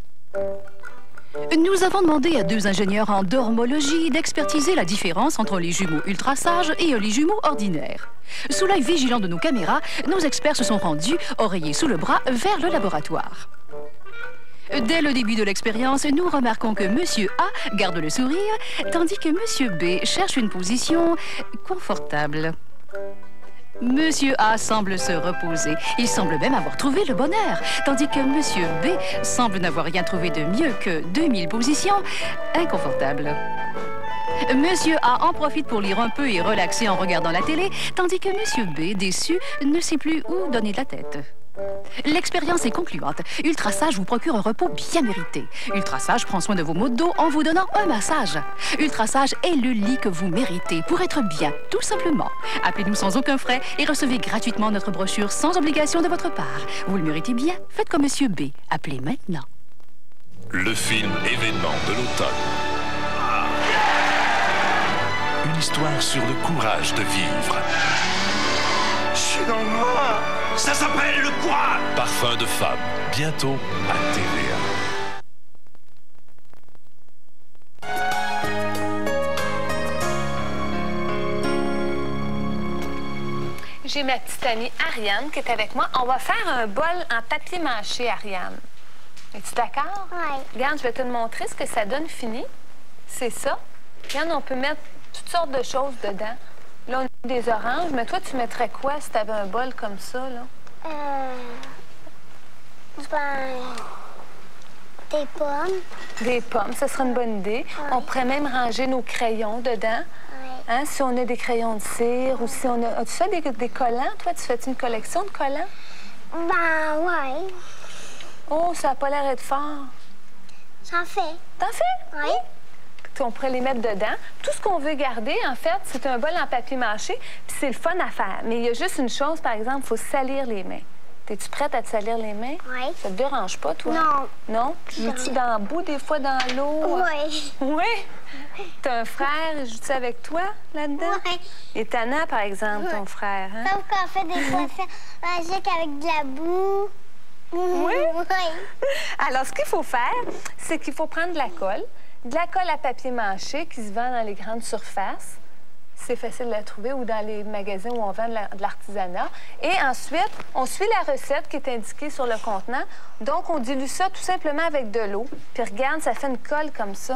Nous avons demandé à deux ingénieurs en dormologie d'expertiser la différence entre les jumeaux ultra sages et les jumeaux ordinaires. Sous l'œil vigilant de nos caméras, nos experts se sont rendus, oreillers sous le bras, vers le laboratoire. Dès le début de l'expérience, nous remarquons que Monsieur A garde le sourire, tandis que Monsieur B cherche une position confortable. Monsieur A semble se reposer. Il semble même avoir trouvé le bonheur, tandis que Monsieur B semble n'avoir rien trouvé de mieux que deux mille positions inconfortables. Monsieur A en profite pour lire un peu et relaxer en regardant la télé, tandis que Monsieur B, déçu, ne sait plus où donner de la tête. L'expérience est concluante. Ultrasage vous procure un repos bien mérité. Ultrasage prend soin de vos maux de dos en vous donnant un massage. Ultrasage est le lit que vous méritez pour être bien, tout simplement. Appelez-nous sans aucun frais et recevez gratuitement notre brochure sans obligation de votre part. Vous le méritez bien, faites comme Monsieur B. Appelez maintenant. Le film événement de l'automne. Une histoire sur le courage de vivre. Je suis dans le noir. Ça s'appelle le quoi? Parfum de femme, bientôt à T V A. J'ai ma petite amie Ariane qui est avec moi. On va faire un bol en papier mâché, Ariane. Es-tu d'accord? Oui. Regarde, je vais te montrer ce que ça donne fini. C'est ça. Regarde, on peut mettre toutes sortes de choses dedans. Là, on a des oranges, mais toi, tu mettrais quoi si tu avais un bol comme ça, là? Euh... Ben... Des pommes. Des pommes, ça serait une bonne idée. Oui. On pourrait même ranger nos crayons dedans. Oui. Hein? Si on a des crayons de cire ou si on a... As-tu ça, des, des collants? Toi, tu fais une collection de collants? Ben, ouais. Oh, ça n'a pas l'air d'être fort. J'en fais. T'en fais? Oui. On pourrait les mettre dedans. Tout ce qu'on veut garder, en fait, c'est un bol en papier mâché, puis c'est le fun à faire. Mais il y a juste une chose, par exemple, il faut salir les mains. Es-tu prête à te salir les mains? Oui. Ça te dérange pas, toi? Non. Non? Joues-tu dans le bout, des fois, dans l'eau? Oui. Oui? T'as un frère, joues-tu avec toi, là-dedans? Oui. Et Tana, par exemple, ton frère, hein? Sauf qu'on fait des poissons magiques avec de la boue. Oui? Oui. Alors, ce qu'il faut faire, c'est qu'il faut prendre de la colle, de la colle à papier mâché qui se vend dans les grandes surfaces. C'est facile de la trouver ou dans les magasins où on vend de l'artisanat. Et ensuite, on suit la recette qui est indiquée sur le contenant. Donc, on dilue ça tout simplement avec de l'eau. Puis regarde, ça fait une colle comme ça.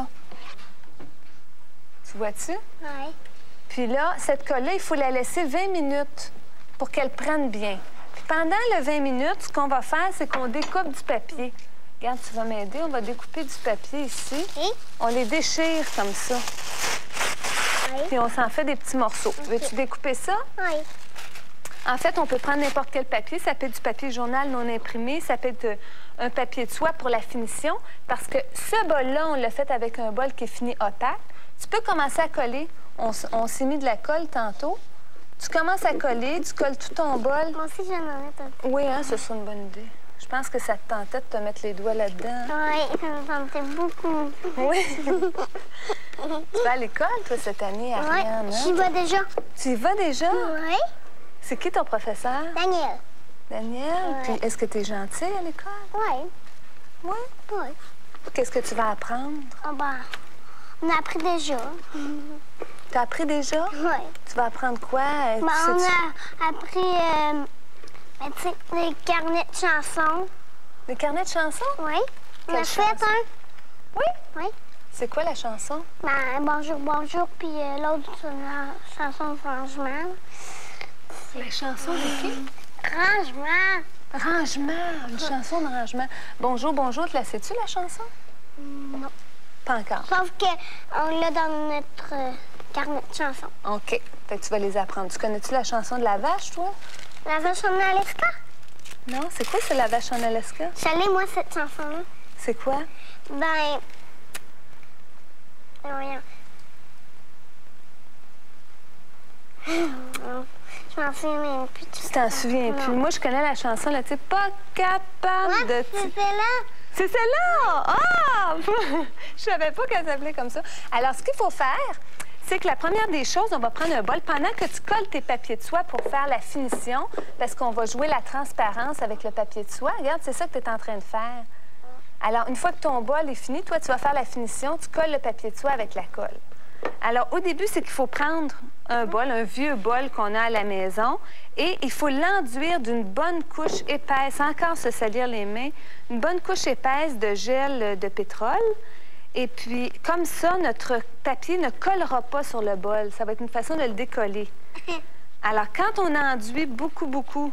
Tu vois-tu? Oui. Puis là, cette colle-là, il faut la laisser vingt minutes pour qu'elle prenne bien. Puis pendant le vingt minutes, ce qu'on va faire, c'est qu'on découpe du papier. Regarde, tu vas m'aider. On va découper du papier ici. Oui. On les déchire comme ça. Oui. Puis on s'en fait des petits morceaux. Okay. Veux-tu découper ça? Oui. En fait, on peut prendre n'importe quel papier. Ça peut être du papier journal non imprimé. Ça peut être un papier de soie pour la finition. Parce que ce bol-là, on l'a fait avec un bol qui est fini opaque. Tu peux commencer à coller. On, on s'est mis de la colle tantôt. Tu commences à coller, tu colles tout ton bol. Moi aussi, j'en en mettre un peu. Oui, hein, ce serait une bonne idée. Je pense que ça te tentait de te mettre les doigts là-dedans. Oui, ça me tentait beaucoup. Oui. Tu vas à l'école, toi, cette année, Ariane? Oui, j'y vais déjà. Tu y vas déjà? Oui. C'est qui ton professeur? Daniel. Daniel? Oui. Puis est-ce que tu es gentil à l'école? Oui. Oui? Oui. Qu'est-ce que tu vas apprendre? Oh, ben, on a appris déjà. Tu as appris déjà? Oui. Tu vas apprendre quoi? Ben, on a appris... Euh... Ben, tu sais, des carnets de chansons. Des carnets de chansons? Oui. Quelle on a chanson? fait un. Oui? Oui. C'est quoi la chanson? Ben, bonjour, bonjour, puis euh, l'autre, c'est la chanson de rangement. La chanson de qui? Rangement. Rangement, une chanson de rangement. Bonjour, bonjour, te la sais-tu, la chanson? Non. Pas encore. Sauf qu'on l'a dans notre euh, carnet de chansons. OK. Fait que tu vas les apprendre. Tu connais-tu la chanson de la vache, toi? La vache en Alaska? Non, c'est quoi, c'est la vache en Alaska? J'allais, moi, cette chanson-là. C'est quoi? Ben... Rien. Je m'en souviens plus. Tu t'en souviens plus? Moi, je connais la chanson, là, tu sais, pas capable ouais, de... c'est celle-là. C'est celle-là! Ah! Je savais pas qu'elle s'appelait comme ça. Alors, ce qu'il faut faire, c'est que la première des choses, on va prendre un bol pendant que tu colles tes papiers de soie pour faire la finition, parce qu'on va jouer la transparence avec le papier de soie. Regarde, c'est ça que tu es en train de faire. Alors, une fois que ton bol est fini, toi, tu vas faire la finition, tu colles le papier de soie avec la colle. Alors, au début, c'est qu'il faut prendre un bol, un vieux bol qu'on a à la maison, et il faut l'enduire d'une bonne couche épaisse, encore se salir les mains, une bonne couche épaisse de gel de pétrole. Et puis, comme ça, notre papier ne collera pas sur le bol. Ça va être une façon de le décoller. Alors, quand on enduit beaucoup, beaucoup,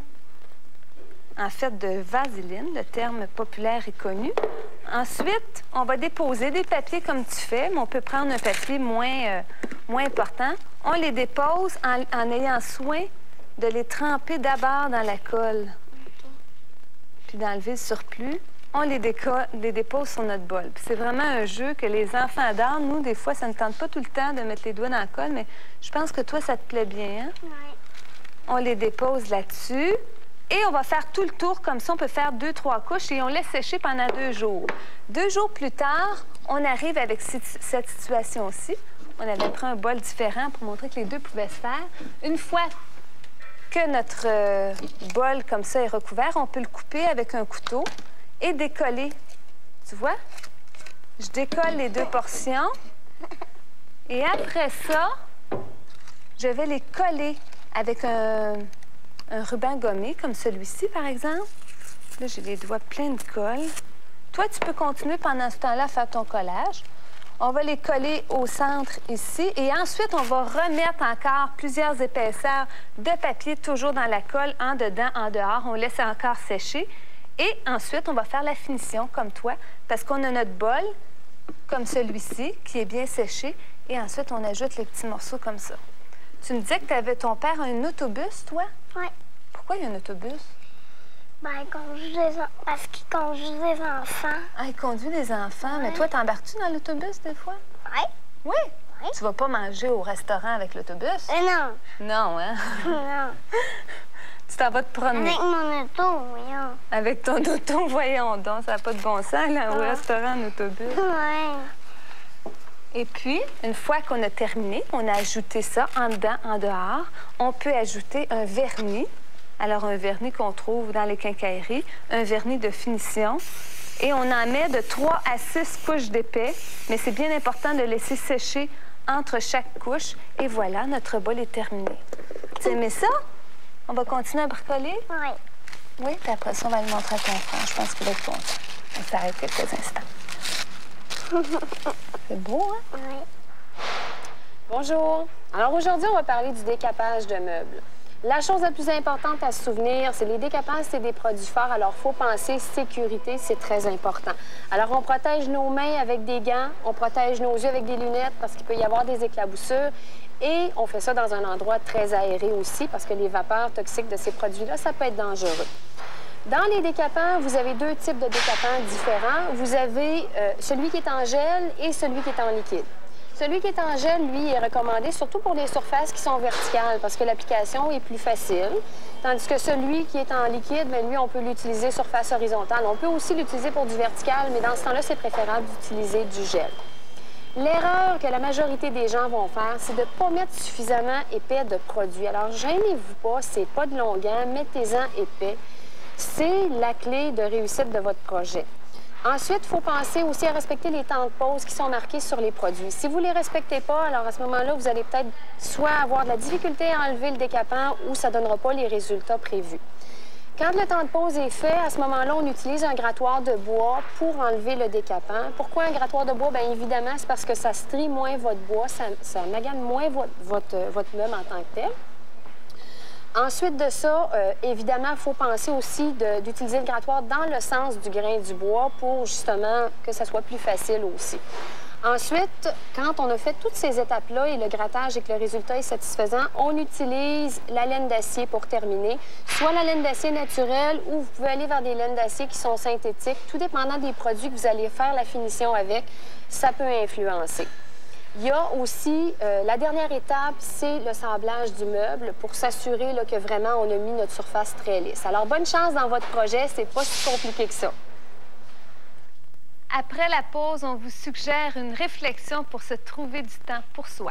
en fait, de vaseline, le terme populaire et connu, ensuite, on va déposer des papiers comme tu fais, mais on peut prendre un papier moins, euh, moins important. On les dépose en, en ayant soin de les tremper d'abord dans la colle, puis d'enlever le surplus. On les, les dépose sur notre bol. C'est vraiment un jeu que les enfants adorent. Nous, des fois, ça ne tente pas tout le temps de mettre les doigts dans la colle, mais je pense que toi, ça te plaît bien. Hein? Oui. On les dépose là-dessus. Et on va faire tout le tour comme ça. On peut faire deux, trois couches et on laisse sécher pendant deux jours. Deux jours plus tard, on arrive avec cette situation-ci. On avait pris un bol différent pour montrer que les deux pouvaient se faire. Une fois que notre euh, bol comme ça est recouvert, on peut le couper avec un couteau et décoller. Tu vois? Je décolle les deux portions. Et après ça, je vais les coller avec un... un ruban gommé, comme celui-ci, par exemple. Là, j'ai les doigts pleins de colle. Toi, tu peux continuer pendant ce temps-là à faire ton collage. On va les coller au centre ici. Et ensuite, on va remettre encore plusieurs épaisseurs de papier, toujours dans la colle, en dedans, en dehors. On laisse encore sécher. Et ensuite, on va faire la finition, comme toi, parce qu'on a notre bol comme celui-ci, qui est bien séché. Et ensuite, on ajoute les petits morceaux comme ça. Tu me disais que tu avais ton père un autobus, toi? Oui. Pourquoi il y a un autobus? Ben, il conduit des en... parce qu'il conduit des enfants. Ah, il conduit des enfants. Ouais. Mais toi, t'embarques-tu dans l'autobus des fois? Oui. Oui? Oui. Tu vas pas manger au restaurant avec l'autobus? Euh, non. Non, hein? Non. Tu t'en vas te promener. Avec mon auto, voyons. Avec ton auto, voyons donc. Ça n'a pas de bon sens, là, au Ah. restaurant en autobus. Oui. Et puis, une fois qu'on a terminé, on a ajouté ça en dedans, en dehors. On peut ajouter un vernis. Alors, un vernis qu'on trouve dans les quincailleries, un vernis de finition. Et on en met de trois à six couches d'épais, mais c'est bien important de laisser sécher entre chaque couche. Et voilà, notre bol est terminé. Tu aimais ça? On va continuer à bricoler? Oui. Oui, puis après ça, on va le montrer à ton frère. Je pense qu'il va être content. On s'arrête quelques instants. C'est beau, hein? Oui. Bonjour. Alors aujourd'hui, on va parler du décapage de meubles. La chose la plus importante à se souvenir, c'est les décapages, c'est des produits forts, alors il faut penser sécurité, c'est très important. Alors on protège nos mains avec des gants, on protège nos yeux avec des lunettes parce qu'il peut y avoir des éclaboussures et on fait ça dans un endroit très aéré aussi parce que les vapeurs toxiques de ces produits-là, ça peut être dangereux. Dans les décapants, vous avez deux types de décapants différents. Vous avez euh, celui qui est en gel et celui qui est en liquide. Celui qui est en gel, lui, est recommandé surtout pour les surfaces qui sont verticales parce que l'application est plus facile. Tandis que celui qui est en liquide, bien, lui, on peut l'utiliser surface horizontale. On peut aussi l'utiliser pour du vertical, mais dans ce temps-là, c'est préférable d'utiliser du gel. L'erreur que la majorité des gens vont faire, c'est de ne pas mettre suffisamment épais de produit. Alors, gênez-vous pas, c'est pas de longueur, mettez-en épais. C'est la clé de réussite de votre projet. Ensuite, il faut penser aussi à respecter les temps de pause qui sont marqués sur les produits. Si vous ne les respectez pas, alors à ce moment-là, vous allez peut-être soit avoir de la difficulté à enlever le décapant ou ça ne donnera pas les résultats prévus. Quand le temps de pause est fait, à ce moment-là, on utilise un grattoir de bois pour enlever le décapant. Pourquoi un grattoir de bois? Bien évidemment, c'est parce que ça strie moins votre bois, ça, ça magane moins votre, votre, votre meuble en tant que tel. Ensuite de ça, euh, évidemment, il faut penser aussi d'utiliser le grattoir dans le sens du grain du bois pour justement que ça soit plus facile aussi. Ensuite, quand on a fait toutes ces étapes-là et le grattage et que le résultat est satisfaisant, on utilise la laine d'acier pour terminer, soit la laine d'acier naturelle ou vous pouvez aller vers des laines d'acier qui sont synthétiques. Tout dépendant des produits que vous allez faire la finition avec, ça peut influencer. Il y a aussi, euh, la dernière étape, c'est le sablage du meuble pour s'assurer là, que vraiment on a mis notre surface très lisse. Alors, bonne chance dans votre projet, c'est pas si compliqué que ça. Après la pause, on vous suggère une réflexion pour se trouver du temps pour soi.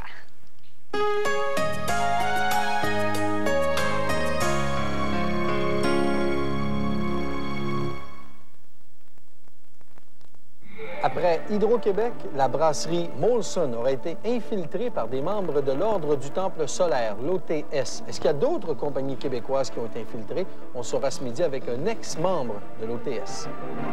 Après Hydro-Québec, la brasserie Molson aurait été infiltrée par des membres de l'Ordre du Temple solaire, l'O T S. Est-ce qu'il y a d'autres compagnies québécoises qui ont été infiltrées? On saura ce midi avec un ex-membre de l'O T S.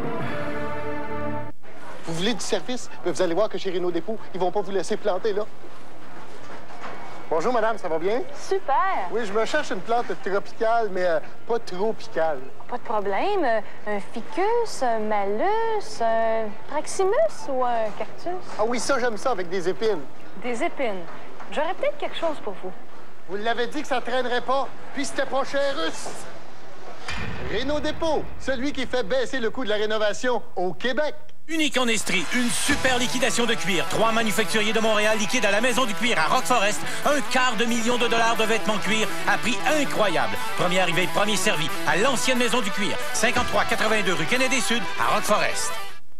Vous voulez du service? Mais vous allez voir que chez Renault Dépôt, ils vont pas vous laisser planter, là. Bonjour, madame, ça va bien? Super! Oui, je me cherche une plante tropicale, mais euh, pas tropicale. Pas de problème. Un ficus, un malus, un praximus ou un cactus? Ah oui, ça, j'aime ça avec des épines. Des épines. J'aurais peut-être quelque chose pour vous. Vous l'avez dit que ça traînerait pas, puis c'était pas cher russe. Renault Dépôt, celui qui fait baisser le coût de la rénovation au Québec. Unique en Estrie, une super liquidation de cuir. Trois manufacturiers de Montréal liquident à la Maison du Cuir à Rock Forest un quart de million de dollars de vêtements cuir à prix incroyable. Premier arrivé, premier servi à l'ancienne Maison du Cuir. cinquante-trois quatre-vingt-deux rue Kennedy-Sud à Rock Forest.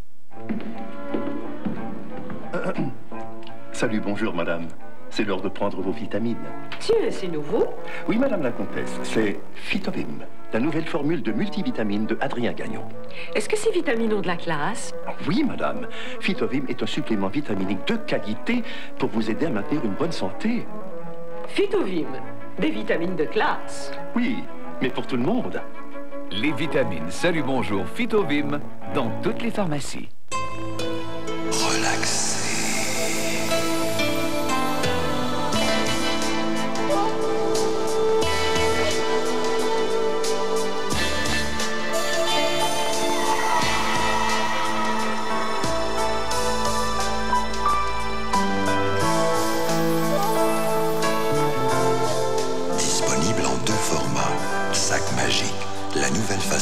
Euh, salut, bonjour, madame. C'est l'heure de prendre vos vitamines. Tiens, c'est nouveau? Oui, madame la comtesse, c'est Phytovim, la nouvelle formule de multivitamines de Adrien Gagnon. Est-ce que ces vitamines ont de la classe? Oui, madame. Phytovim est un supplément vitaminique de qualité pour vous aider à maintenir une bonne santé. Phytovim, des vitamines de classe. Oui, mais pour tout le monde. Les vitamines Salut Bonjour Phytovim dans toutes les pharmacies. Relax.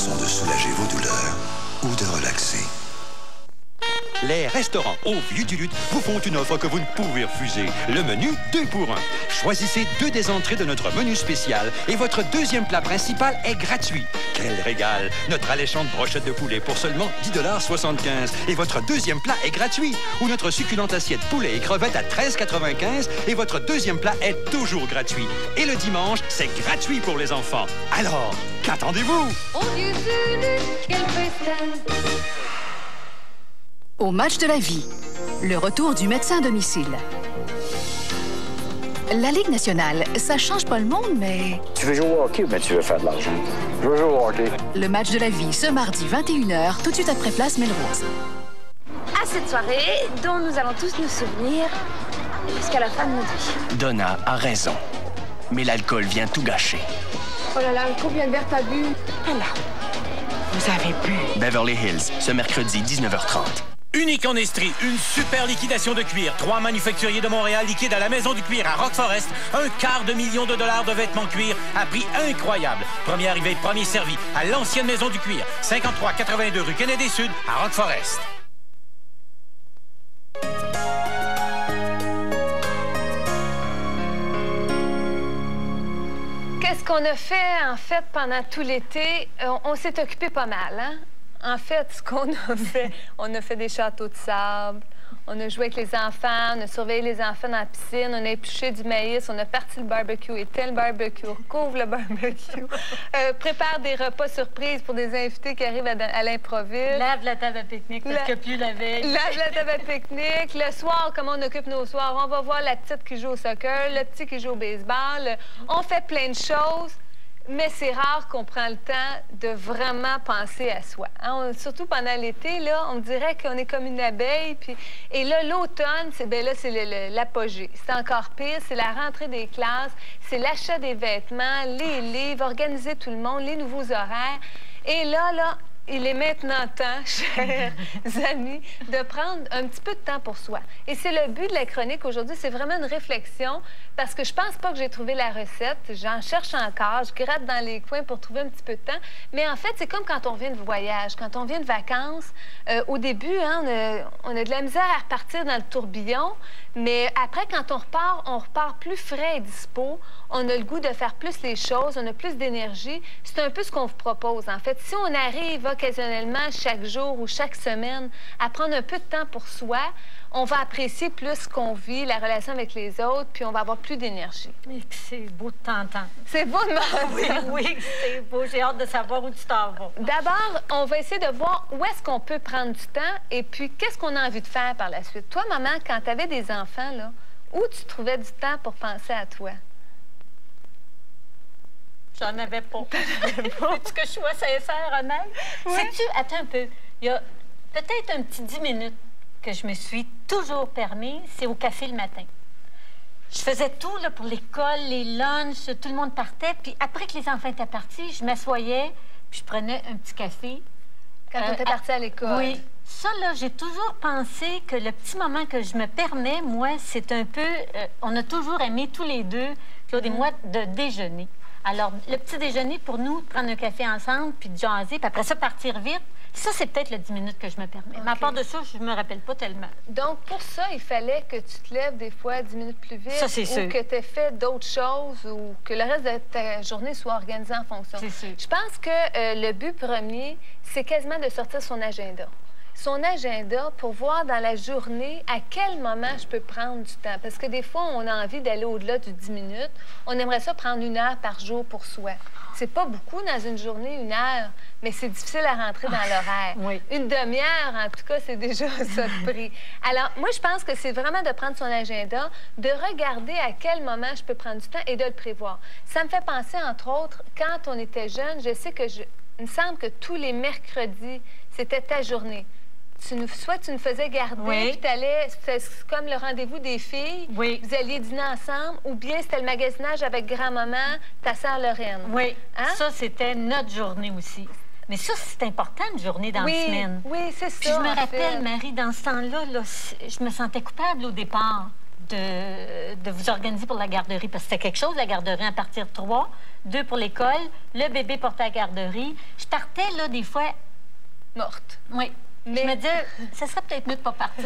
façon de soulager vos douleurs ou de relaxer. Les restaurants au Vieux du Lutte vous font une offre que vous ne pouvez refuser. Le menu deux pour un. Choisissez deux des entrées de notre menu spécial et votre deuxième plat principal est gratuit. Quel régal! Notre alléchante brochette de poulet pour seulement dix dollars soixante-quinze. Et votre deuxième plat est gratuit. Ou notre succulente assiette poulet et crevettes à treize quatre-vingt-quinze et votre deuxième plat est toujours gratuit. Et le dimanche, c'est gratuit pour les enfants. Alors, qu'attendez-vous? Au Vieux du Lutte, quel festin! Au match de la vie, le retour du médecin à domicile. La Ligue nationale, ça change pas le monde, mais... Tu veux jouer au hockey ou bien tu veux faire de l'argent? Je veux jouer au hockey. Le match de la vie, ce mardi vingt et une heures, tout de suite après Place Melrose. À cette soirée, dont nous allons tous nous souvenir jusqu'à la fin de notre vie. Donna a raison. Mais l'alcool vient tout gâcher. Oh là là, combien de verres t'as bu? Elle Vous avez bu. Beverly Hills, ce mercredi, dix-neuf heures trente. Unique en Estrie, une super liquidation de cuir. Trois manufacturiers de Montréal liquident à la Maison du Cuir à Rock Forest un quart de million de dollars de vêtements cuir à prix incroyable. Premier arrivé, premier servi à l'ancienne Maison du Cuir. cinquante-trois quatre-vingt-deux rue Kennedy-Sud à Rock Forest. Qu'est-ce qu'on a fait, en fait, pendant tout l'été? On, on s'est occupé pas mal, hein? En fait, ce qu'on a fait, on a fait des châteaux de sable, on a joué avec les enfants, on a surveillé les enfants dans la piscine, on a épluché du maïs, on a parti le barbecue, éteint le barbecue, recouvre le barbecue, euh, prépare des repas surprises pour des invités qui arrivent à, à l'improviste. Lave la table à pique-nique parce que plus la veille. Lave la table à pique-nique. Le soir, comment on occupe nos soirs, on va voir la petite qui joue au soccer, le petit qui joue au baseball. On fait plein de choses. Mais c'est rare qu'on prend le temps de vraiment penser à soi. Hein? On, surtout pendant l'été, là, on dirait qu'on est comme une abeille. Puis... Et là, l'automne, c'est ben là, c'est l'apogée. C'est encore pire, c'est la rentrée des classes, c'est l'achat des vêtements, les livres, organiser tout le monde, les nouveaux horaires. Et là, là, il est maintenant temps, chers amis, de prendre un petit peu de temps pour soi. Et c'est le but de la chronique aujourd'hui, c'est vraiment une réflexion, parce que je pense pas que j'ai trouvé la recette. J'en cherche encore, je gratte dans les coins pour trouver un petit peu de temps. Mais en fait, c'est comme quand on vient de voyage, quand on vient de vacances. Euh, au début, hein, on, a, on a de la misère à repartir dans le tourbillon, mais après, quand on repart, on repart plus frais et dispo. On a le goût de faire plus les choses, on a plus d'énergie. C'est un peu ce qu'on vous propose, en fait. Si on arrive occasionnellement, chaque jour ou chaque semaine, à prendre un peu de temps pour soi, on va apprécier plus ce qu'on vit, la relation avec les autres, puis on va avoir plus d'énergie. Mais c'est beau de t'entendre. C'est beau de m'entendre. Oui, oui, c'est beau. J'ai hâte de savoir où tu t'en vas. D'abord, on va essayer de voir où est-ce qu'on peut prendre du temps et puis qu'est-ce qu'on a envie de faire par la suite. Toi, maman, quand tu avais des enfants, là, où tu trouvais du temps pour penser à toi? J'en avais pas. Veux-tu que je sois sincère, honnête? Oui. Sais-tu, attends un peu, il y a peut-être un petit dix minutes que je me suis toujours permis, c'est au café le matin. Je faisais tout là, pour l'école, les lunchs, tout le monde partait. Puis après que les enfants étaient partis, je m'assoyais, puis je prenais un petit café. Quand euh, on était parti à l'école? Oui. Ça, là, j'ai toujours pensé que le petit moment que je me permets, moi, c'est un peu... Euh, on a toujours aimé tous les deux, Claude et moi, de déjeuner. Alors, le petit déjeuner, pour nous, prendre un café ensemble, puis de jaser, puis après ça, partir vite, ça, c'est peut-être le dix minutes que je me permets. Okay. Mais à part de ça, je me rappelle pas tellement. Donc, pour ça, il fallait que tu te lèves des fois dix minutes plus vite. Ça, c'est sûr. Ou que tu aies fait d'autres choses, ou que le reste de ta journée soit organisé en fonction. C'est sûr. Je pense que euh, le but premier, c'est quasiment de sortir son agenda. Son agenda pour voir dans la journée à quel moment je peux prendre du temps. Parce que des fois, on a envie d'aller au-delà du dix minutes. On aimerait ça prendre une heure par jour pour soi. C'est pas beaucoup dans une journée, une heure, mais c'est difficile à rentrer dans l'horaire. Oui. Une demi-heure, en tout cas, c'est déjà ça de prix. Alors, moi, je pense que c'est vraiment de prendre son agenda, de regarder à quel moment je peux prendre du temps et de le prévoir. Ça me fait penser, entre autres, quand on était jeune, je sais que je... il me semble que tous les mercredis, c'était ta journée. Tu nous, soit tu nous faisais garder, oui. puis tu allais, c'était comme le rendez-vous des filles, oui. Vous alliez dîner ensemble, ou bien c'était le magasinage avec grand-maman, ta sœur Lorraine. Oui, hein? Ça, c'était notre journée aussi. Mais ça, c'est important, une journée dans oui, la semaine. Oui, c'est ça. Puis je me rappelle, fait. Marie, dans ce temps-là, là, je me sentais coupable au départ. de, de vous organiser pour la garderie, parce que c'était quelque chose, la garderie, à partir de trois, deux pour l'école, le bébé porté à la garderie. Je partais, là, des fois... Morte. Oui. Mais... Je me disais, ça serait peut-être mieux de pas partir.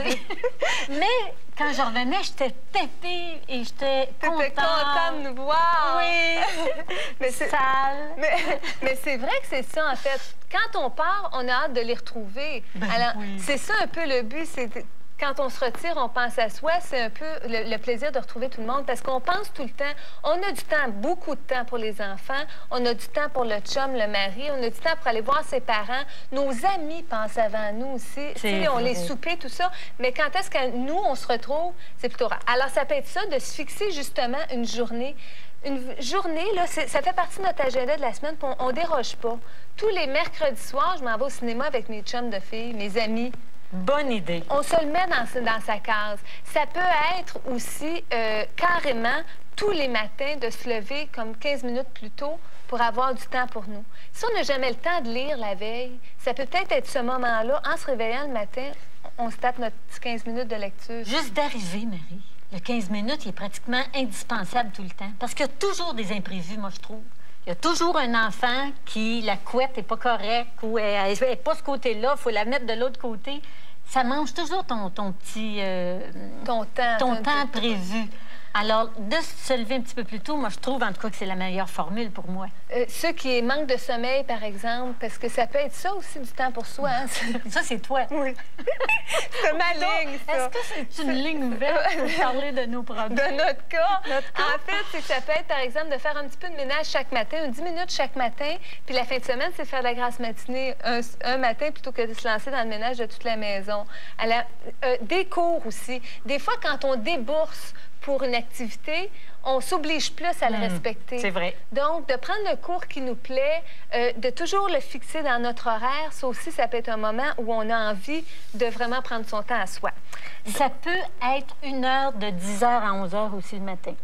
Mais quand je revenais, j'étais pépée et j'étais contente. T'étais contente de nous voir. Oui. mais c'est sale. Mais, mais c'est vrai que c'est ça, en fait. Quand on part, on a hâte de les retrouver. Ben Alors, oui. c'est ça un peu le but, c'est... Quand on se retire, on pense à soi, c'est un peu le, le plaisir de retrouver tout le monde parce qu'on pense tout le temps. On a du temps, beaucoup de temps pour les enfants, on a du temps pour le chum, le mari, on a du temps pour aller voir ses parents. Nos amis pensent avant nous aussi. Tu on les soupait, tout ça. Mais quand est-ce que nous, on se retrouve, c'est plutôt rare. Alors, ça peut être ça, de se fixer justement une journée. Une journée, là, ça fait partie de notre agenda de la semaine, puis on ne déroge pas. Tous les mercredis soirs, je m'en vais au cinéma avec mes chums de filles, mes amis. Bonne idée. On se le met dans, dans sa case. Ça peut être aussi euh, carrément tous les matins de se lever comme quinze minutes plus tôt pour avoir du temps pour nous. Si on n'a jamais le temps de lire la veille, ça peut peut-être être ce moment-là, en se réveillant le matin, on se tape notre petit quinze minutes de lecture. Juste d'arriver, Marie. Le quinze minutes, il est pratiquement indispensable tout le temps. Parce qu'il y a toujours des imprévus, moi, je trouve. Il y a toujours un enfant qui, la couette n'est pas correcte ou elle n'est pas ce côté-là, il faut la mettre de l'autre côté. Ça mange toujours ton, ton petit... Euh, ton temps. Ton temps prévu. Alors, de se lever un petit peu plus tôt, moi, je trouve, en tout cas, que c'est la meilleure formule pour moi. Euh, ceux qui manquent de sommeil, par exemple, parce que ça peut être ça aussi, du temps pour soi. Hein? Ça, c'est toi. Oui. C'est ma ligne, ça. Est-ce que c'est une ligne ouverte pour parler de nos problèmes? De notre cas. Notre cas. En fait, c'est que ça peut être, par exemple, de faire un petit peu de ménage chaque matin, dix minutes chaque matin, puis la fin de semaine, c'est de faire de la grasse matinée un, un matin plutôt que de se lancer dans le ménage de toute la maison. Alors, euh, des cours aussi. Des fois, quand on débourse pour une activité, on s'oblige plus à le mmh, respecter. C'est vrai. Donc, de prendre le cours qui nous plaît, euh, de toujours le fixer dans notre horaire, ça aussi, ça peut être un moment où on a envie de vraiment prendre son temps à soi. Ça peut être une heure de dix heures à onze heures aussi le matin.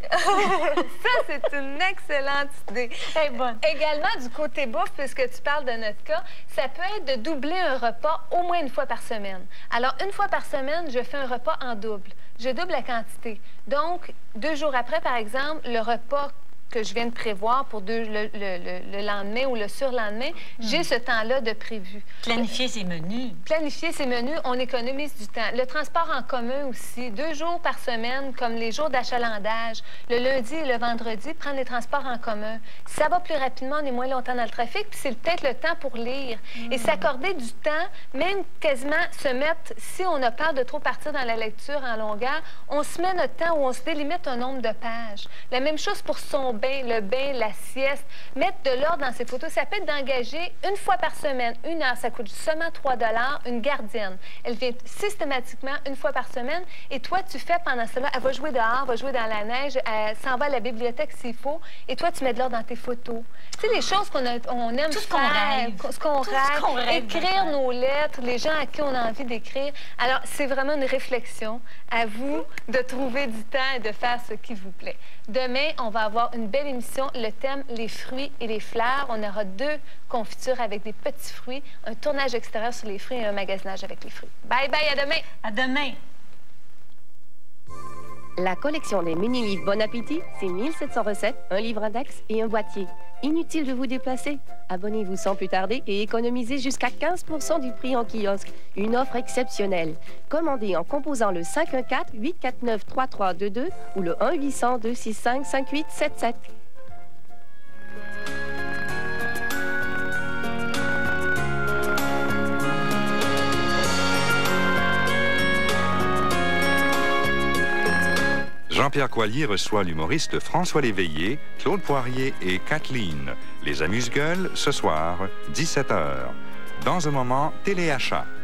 Ça, c'est une excellente idée. C'est bonne. Également, du côté bouffe, puisque tu parles de notre cas, ça peut être de doubler un repas au moins une fois par semaine. Alors, une fois par semaine, je fais un repas en double. Je double la quantité. Donc, deux jours après, par exemple, le repas que je viens de prévoir pour deux, le, le, le, le lendemain ou le surlendemain, mmh. j'ai ce temps-là de prévu. Planifier ses menus. Planifier ses menus, on économise du temps. Le transport en commun aussi, deux jours par semaine, comme les jours d'achalandage, le lundi et le vendredi, prendre les transports en commun. Si ça va plus rapidement, on est moins longtemps dans le trafic, puis c'est peut-être le temps pour lire. Mmh. Et s'accorder du temps, même quasiment se mettre, si on a peur de trop partir dans la lecture en longueur, on se met notre temps où on se délimite un nombre de pages. La même chose pour son bain, le bain, la sieste, mettre de l'ordre dans ses photos. Ça peut être d'engager une fois par semaine, une heure, ça coûte seulement trois dollars, une gardienne. Elle vient systématiquement une fois par semaine et toi, tu fais pendant cela, elle va jouer dehors, va jouer dans la neige, elle s'en va à la bibliothèque s'il faut et toi, tu mets de l'ordre dans tes photos. Tu sais, les choses qu'on on aime Tout faire, ce qu'on rêve, ce qu'on rêve, qu rêve, écrire nos lettres, les gens à qui on a envie d'écrire. Alors, c'est vraiment une réflexion à vous de trouver du temps et de faire ce qui vous plaît. Demain, on va avoir une belle émission, le thème les fruits et les fleurs. On aura deux confitures avec des petits fruits, un tournage extérieur sur les fruits et un magasinage avec les fruits. Bye bye, à demain! À demain! La collection des mini-livres Bon Appétit, c'est mille sept cents recettes, un livre index et un boîtier. Inutile de vous déplacer. Abonnez-vous sans plus tarder et économisez jusqu'à quinze pour cent du prix en kiosque. Une offre exceptionnelle. Commandez en composant le cinq un quatre, huit quatre neuf, trois trois deux deux ou le un huit cents, deux six cinq, cinq huit sept sept. Jean-Pierre Coallier reçoit l'humoriste François Léveillé, Claude Poirier et Kathleen. Les amuse-gueules, ce soir, dix-sept heures. Dans un moment, téléachat.